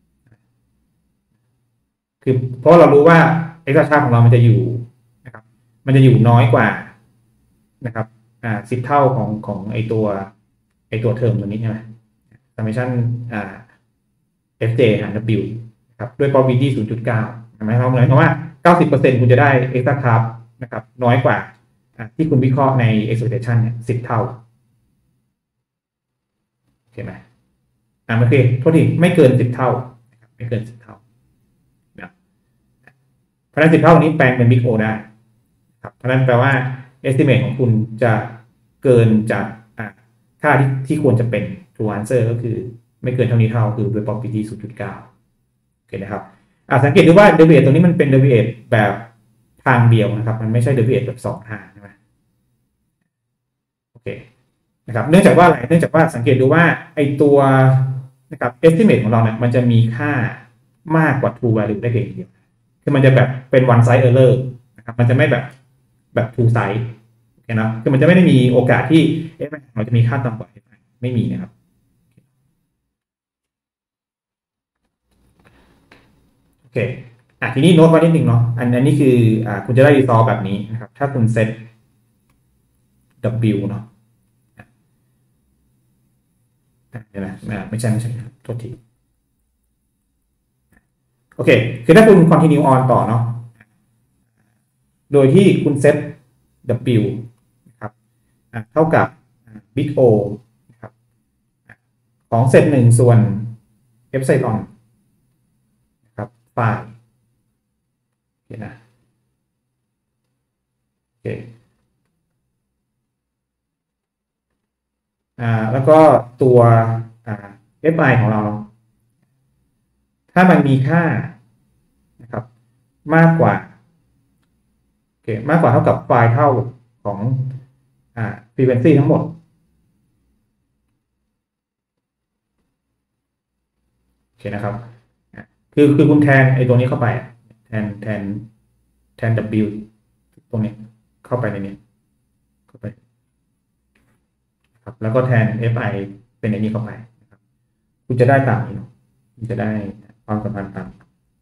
คือเพราะเรารู้ว่า exact sharp ของเรามันจะอยู่นะครับมันจะอยู่น้อยกว่านะครับ10 เท่าของไอตัวเทอมตัวนี้ใช่ไหม summation fj หาร w นะครับด้วย probability 0.9 หมายความว่า 90% คุณจะได้ exact sharp นะครับน้อยกว่าที่คุณวิเคราะห์ใน expectation เนี่ย10 เท่าโอเคไหมโอเคโทษทีไม่เกิน10 เท่าไม่เกิน10 เท่านะเพราะฉะนั้น10 เท่านี้แปลงเป็น big O ได้ครับเพราะนั้นแปลว่า estimate ของคุณจะเกินจากค่าที่ควรจะเป็น true answer ก็คือไม่เกินเท่านี้เท่าคือโดย probability 0.9 โอเคนะครับสังเกตดูว่า deviate ตรงนี้มันเป็น deviate แบบทางเดียวนะครับมันไม่ใช่ deviate แบบ2 ทางใช่ไหมโอเคนะครับเนื่องจากว่าอะไรเนื่องจากว่าสังเกตดูว่าไอตัวนะครับ estimate ของเราเนี่ยมันจะมีค่ามากกว่า true value ได้เพียงเดียวคือมันจะแบบเป็น one side error นะครับมันจะไม่แบบ two side โอเคนะคือมันจะไม่ได้มีโอกาสที่ fi เราจะมีค่าต่ำกว่า fi ไม่มีนะครับโอเคทีนี้โน้ตไว้นิดนึงเนาะอันนี้คือคุณจะได้ resolve แบบนี้นะครับถ้าคุณเซต w เนาะเดี๋ยวนะไม่ใช่โทษทีโอเคคือถ้าคุณ continue on ต่อเนาะโดยที่คุณเซต w นะครับเท่ากับ big O นะครับของเซต1ส่วน epsilon นะครับไฟล์โอเคนะโอเคแล้วก็ตัว fi ของเราถ้ามันมีค่านะครับมากกว่าโอเคมากกว่าเท่ากับไฟล์เท่าของfrequency ทั้งหมดโอเคนะครับคือคุณแทนไอ้ตัวนี้เข้าไปแทน w ตรงนี้เข้าไปในนี้เข้าไปครับแล้วก็แทน fi เป็นไอ้นี้เข้าไปนะครับคุณจะได้ตามนี้เนาะคุณจะได้ความสัมพันธ์ตาม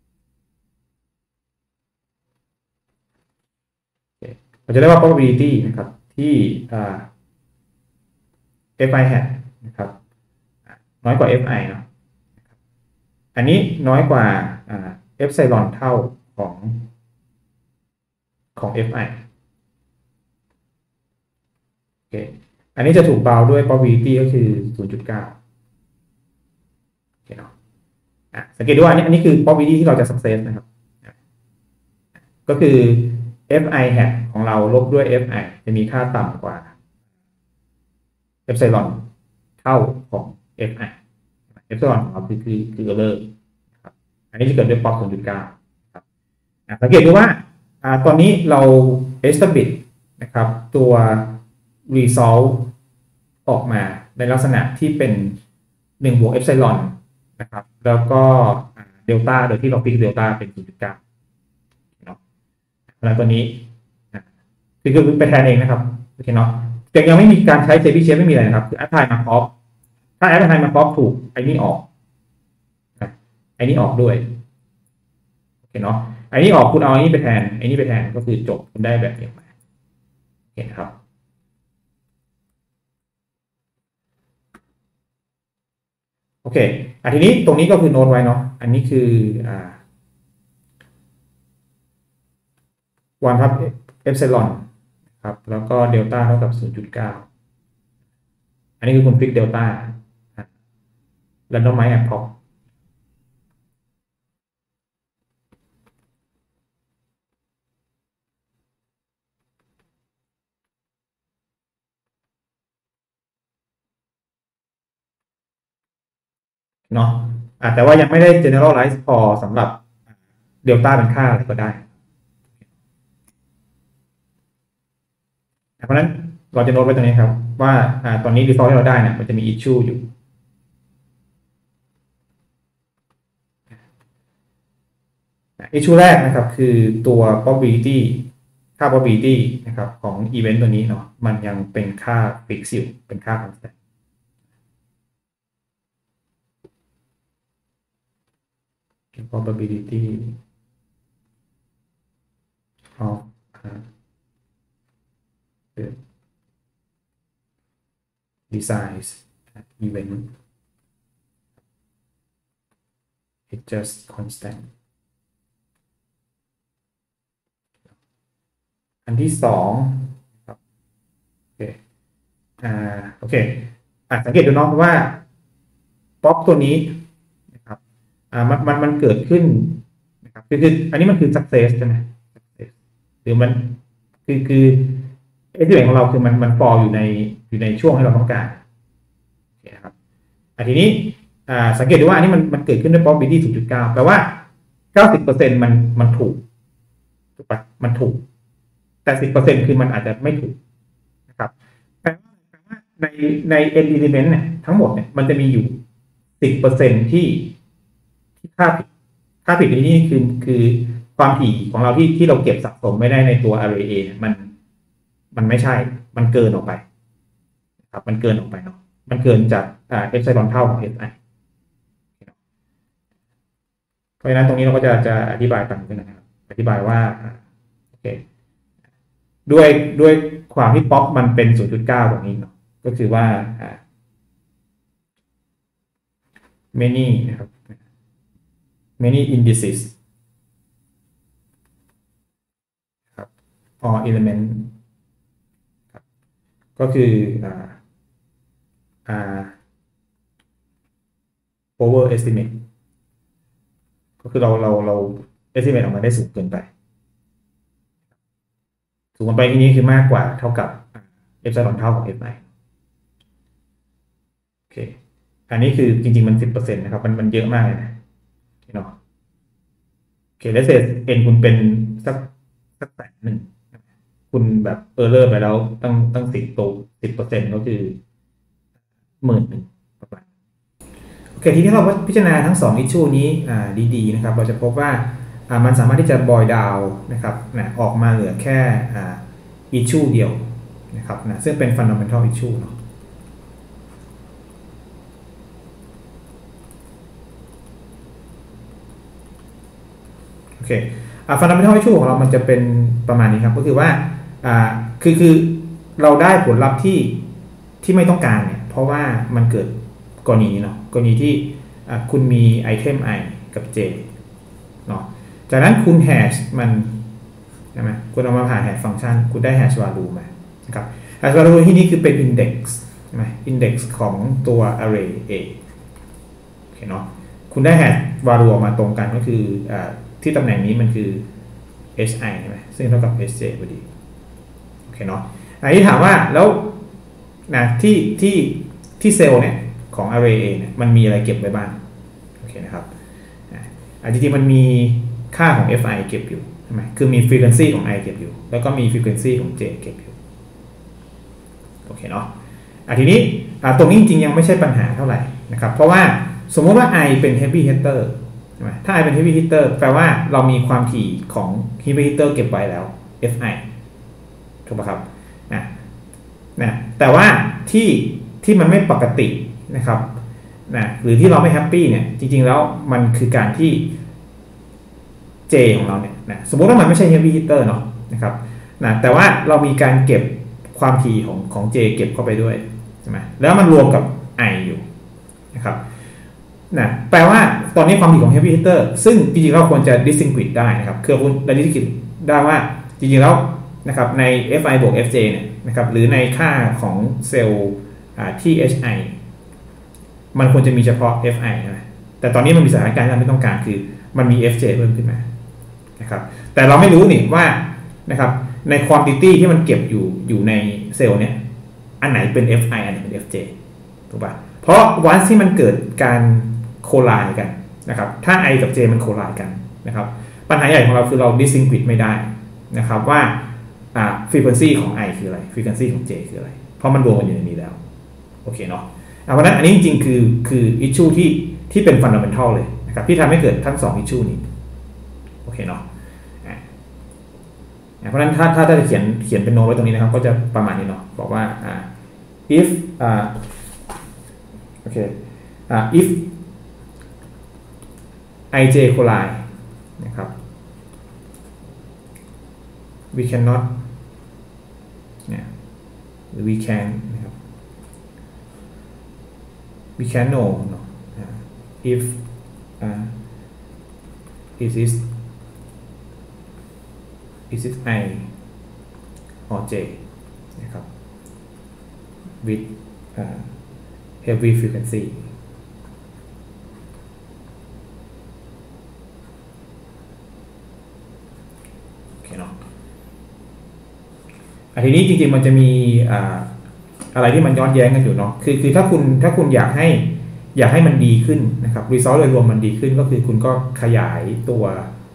เราจะได้ว่า probability นะครับที่fi hat นะครับน้อยกว่า fi เนาะอันนี้น้อยกว่าepsilon เท่าของ fi โอเคอันนี้จะถูกบาวด้วย probability ก็คือ 0.9 โอเคเนาะสังเกตดูว่าอันนี้คือ probability ที่เราจะ success นะครับก็คือ fi hat ของเราลบด้วย fi จะมีค่าต่ำกว่า epsilon เท่าของ fi epsilon ของเราคือ error นะครับอันนี้จะเกิดด้วย pop 0.9 ครับสังเกตดูว่าตอนนี้เรา establish นะครับตัว result ออกมาในลักษณะที่เป็น1บวก epsilon นะครับแล้วก็เดลต้าโดยที่เราฟิกเดลต้าเป็น 0.9 เนาะแล้วตัวนี้คือไปแทนเองนะครับโอเคเนาะแต่ยังไม่มีการใช้เซฟิเชฟไม่มีอะไรนะครับคือแอปพลายมาครอฟถ้าแอปพลายมาครอฟถูกไอ้นี่ออกไอ้นี่ออกด้วยโอเคเนาะไอ้นี่ออกคุณเอาไอ้นี่ไปแทนไอ้นี่ไปแทนก็คือจบคุณได้แบบนี้มาเห็นครับโอเคทีนี้ตรงนี้ก็คือโน้ตไว้เนาะอันนี้คือ1ทับเอพซิลอนครับแล้วก็เดลต้าเท่ากับ 0.9 อันนี้คือคุณฟิกเดลต้าแล้วน้องไม้แอปพอเนาะแต่ว่ายังไม่ได้ generalize พอสำหรับเดลต้าเป็นค่าอะไรก็ได้เพราะนั้นเราจะโน้ตไว้ตรงนี้ครับว่าตอนนี้ result ที่เราได้เนี่ยมันจะมี issue อยู่issue แรกนะครับคือตัว probability ค่า probability นะครับของ event ตัวนี้เนาะมันยังเป็นค่า fix อยู่เป็นค่า constant probability of the design event it's just constant อันที่สองครับโอเคโอเคสังเกตดูเนาะว่าป๊อปตัวนี้นะครับมันเกิดขึ้นนะครับคืออันนี้มันคือ success ใช่ไหม หรือมันคือไอ้ที่ของเราคือมันฟอลอยู่ในช่วงที่เราต้องการโอเคครับทีนี้สังเกตดูว่าอันนี้มันเกิดขึ้นด้วย probability 0.9 แปลว่า 90% มันถูกปะมันถูกแต่ 10% คือมันอาจจะไม่ถูกนะครับแปลว่าใน n element เนี่ยทั้งหมดเนี่ยมันจะมีอยู่ 10% ที่ค่าผิดในที่นี้คือความถี่ของเราที่เราเก็บสะสมไม่ได้ในตัว array A เนี่ยมันไม่ใช่มันเกินออกไปครับมันเกินออกไปเนาะมันเกินจากเอปไซลอนเท่าของ si เพราะฉะนั้นตรงนี้เราก็จะอธิบายต่างกันนะครับอธิบายว่าโอเคด้วยความที่ป๊อปมันเป็น 0.9 ตรงนี้เนาะก็คือว่าmany นะครับ many indices ครับ or element ครับก็คือover estimate ก็คือเรา estimate ออกมาได้สูงเกินไปสูงเกินไปที่นี้คือมากกว่าเท่ากับเอปไซลอนเท่าของ fi โอเคอันนี้คือจริงๆมัน 10% นะครับมันเยอะมากเลยนะเนาะโอเคแล้วเศษ n คุณเป็นสัก100,000คุณแบบเออร์เลอร์ไปแล้วตั้ง10ตัว 10% ก็คือ10,000ประมาณโอเคทีนี้เราพิจารณาทั้ง2 issue นี้ดีๆนะครับเราจะพบว่ามันสามารถที่จะ boil down นะครับออกมาเหลือแค่ issue เดียวนะครับซึ่งเป็น fundamental issue เนาะโอเคfundamental issue ของเรามันจะเป็นประมาณนี้ครับก็คือว่าคือเราได้ผลลัพธ์ที่ไม่ต้องการเนี่ยเพราะว่ามันเกิดกรณีนี้เนาะกรณีที่คุณมีไอเทม i กับ j เนาะจากนั้นคุณแฮชมันใช่ไหมคุณเอามาผ่านแฮชฟังก์ชันคุณได้แฮช value มานะครับแฮช value ที่นี้คือเป็น index ใช่ไหม index ของตัว array a โอเคเนาะคุณได้แฮช value ออกมาตรงกันก็คือที่ตำแหน่งนี้มันคือ hi ใช่ไหมซึ่งเท่ากับ sj พอดีโอเคเนาะอันนี้ถามว่าแล้วนะที่เซลล์เนี่ยของ array A เนี่ยมันมีอะไรเก็บไว้บ้างโอเคนะครับจริงๆมันมีค่าของ fi เก็บอยู่ใช่ไหมคือมี frequency ของ i เก็บอยู่แล้วก็มี frequency ของ j เก็บอยู่โอเคเนาะทีนี้ตรงนี้จริงๆยังไม่ใช่ปัญหาเท่าไหร่นะครับเพราะว่าสมมติว่า i เป็น heavy hitter ใช่ไหมถ้า i เป็น heavy hitter แปลว่าเรามีความถี่ของ heavy hitter เก็บไว้แล้ว fi ถูกป่ะครับแต่ว่าที่มันไม่ปกตินะครับหรือที่เราไม่แฮปปี้เนี่ยจริงๆแล้วมันคือการที่ J ของเราเนี่ยสมมุติว่ามันไม่ใช่ heavy hitter เนาะนะครับแต่ว่าเรามีการเก็บความถี่ของ J เก็บเข้าไปด้วยใช่ไหมแล้วมันรวมกับ I อยู่นะครับแปลว่าตอนนี้ความถี่ของ heavy hitter ซึ่งจริงๆเราควรจะ distinguish ได้นะครับคือคุณ distinguish ได้ว่าจริงๆแล้วนะครับใน fi บวก fj เนี่ยนะครับหรือในค่าของเซลล์ที่ hi มันควรจะมีเฉพาะ fi นะแต่ตอนนี้มันมีสถานการณ์ที่เราไม่ต้องการคือมันมี fj เพิ่มขึ้นมานะครับแต่เราไม่รู้นี่ว่านะครับใน quantity ที่มันเก็บอยู่ในเซลล์เนี่ยอันไหนเป็น fi อันไหนเป็น fj ถูกป่ะเพราะวันที่มันเกิดการโคไลน์กันนะครับถ้า i กับ j มันโคไลน์กันนะครับปัญหาใหญ่ของเราคือเรา distinguish ไม่ได้นะครับว่าfrequency ของ i คืออะไร frequency ของ j คืออะไรเพราะมันรวมกันอยู่ในนี้แล้วโอเคเนาะเพราะนั้นอันนี้จริงๆคือ issue ที่เป็น fundamental เลยนะครับที่ทำให้เกิดทั้ง2 issue นี้โอเคเนาะเพราะฉะนั้นถ้าจะเขียนเป็นโน้ตไว้ตรงนี้นะครับก็จะประมาณนี้เนาะบอกว่าifโอเคif ij collide นะครับ we cannot หรือ we can นะครับ we can know if is it i or j นะครับ with heavy frequencyทีนี้จริงๆมันจะมีอะไรที่มันย้อนแย้งกันอยู่เนาะคือถ้าคุณอยากให้มันดีขึ้นนะครับ result โดยรวมมันดีขึ้นก็คือคุณก็ขยายตัว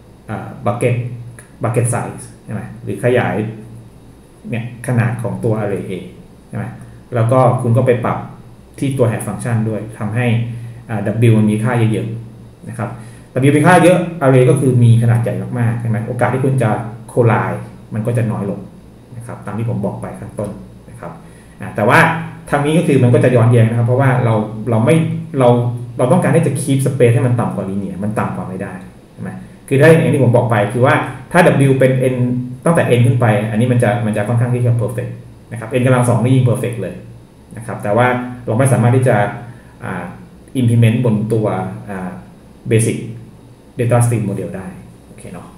bucket size ใช่ไหมหรือขยายเนี่ยขนาดของตัว array A ใช่ไหมแล้วก็คุณก็ไปปรับที่ตัว hash function ด้วยทำให้W มันมีค่าเยอะๆนะครับ W มีค่าเยอะ array ก็คือมีขนาดใหญ่มากๆใช่ไหมโอกาสที่คุณจะโคไลน์มันก็จะน้อยลงนะครับตามที่ผมบอกไปข้างต้นนะครับแต่ว่าทางนี้ก็คือมันก็จะย้อนแย้งนะครับเพราะว่าเราไม่เราเราต้องการที่จะ keep space ให้มันต่ำกว่า linear มันต่ำกว่าไม่ได้ใช่ไหมคือถ้าอย่างที่ผมบอกไปคือว่าถ้า W เป็น n ตั้งแต่ n ขึ้นไปอันนี้มันจะค่อนข้างที่จะ perfect นะครับ n กำลัง2นี่ยิ่ง perfect เลยนะครับแต่ว่าเราไม่สามารถที่จะimplement บนตัวbasic data stream model ได้โอเคเนาะ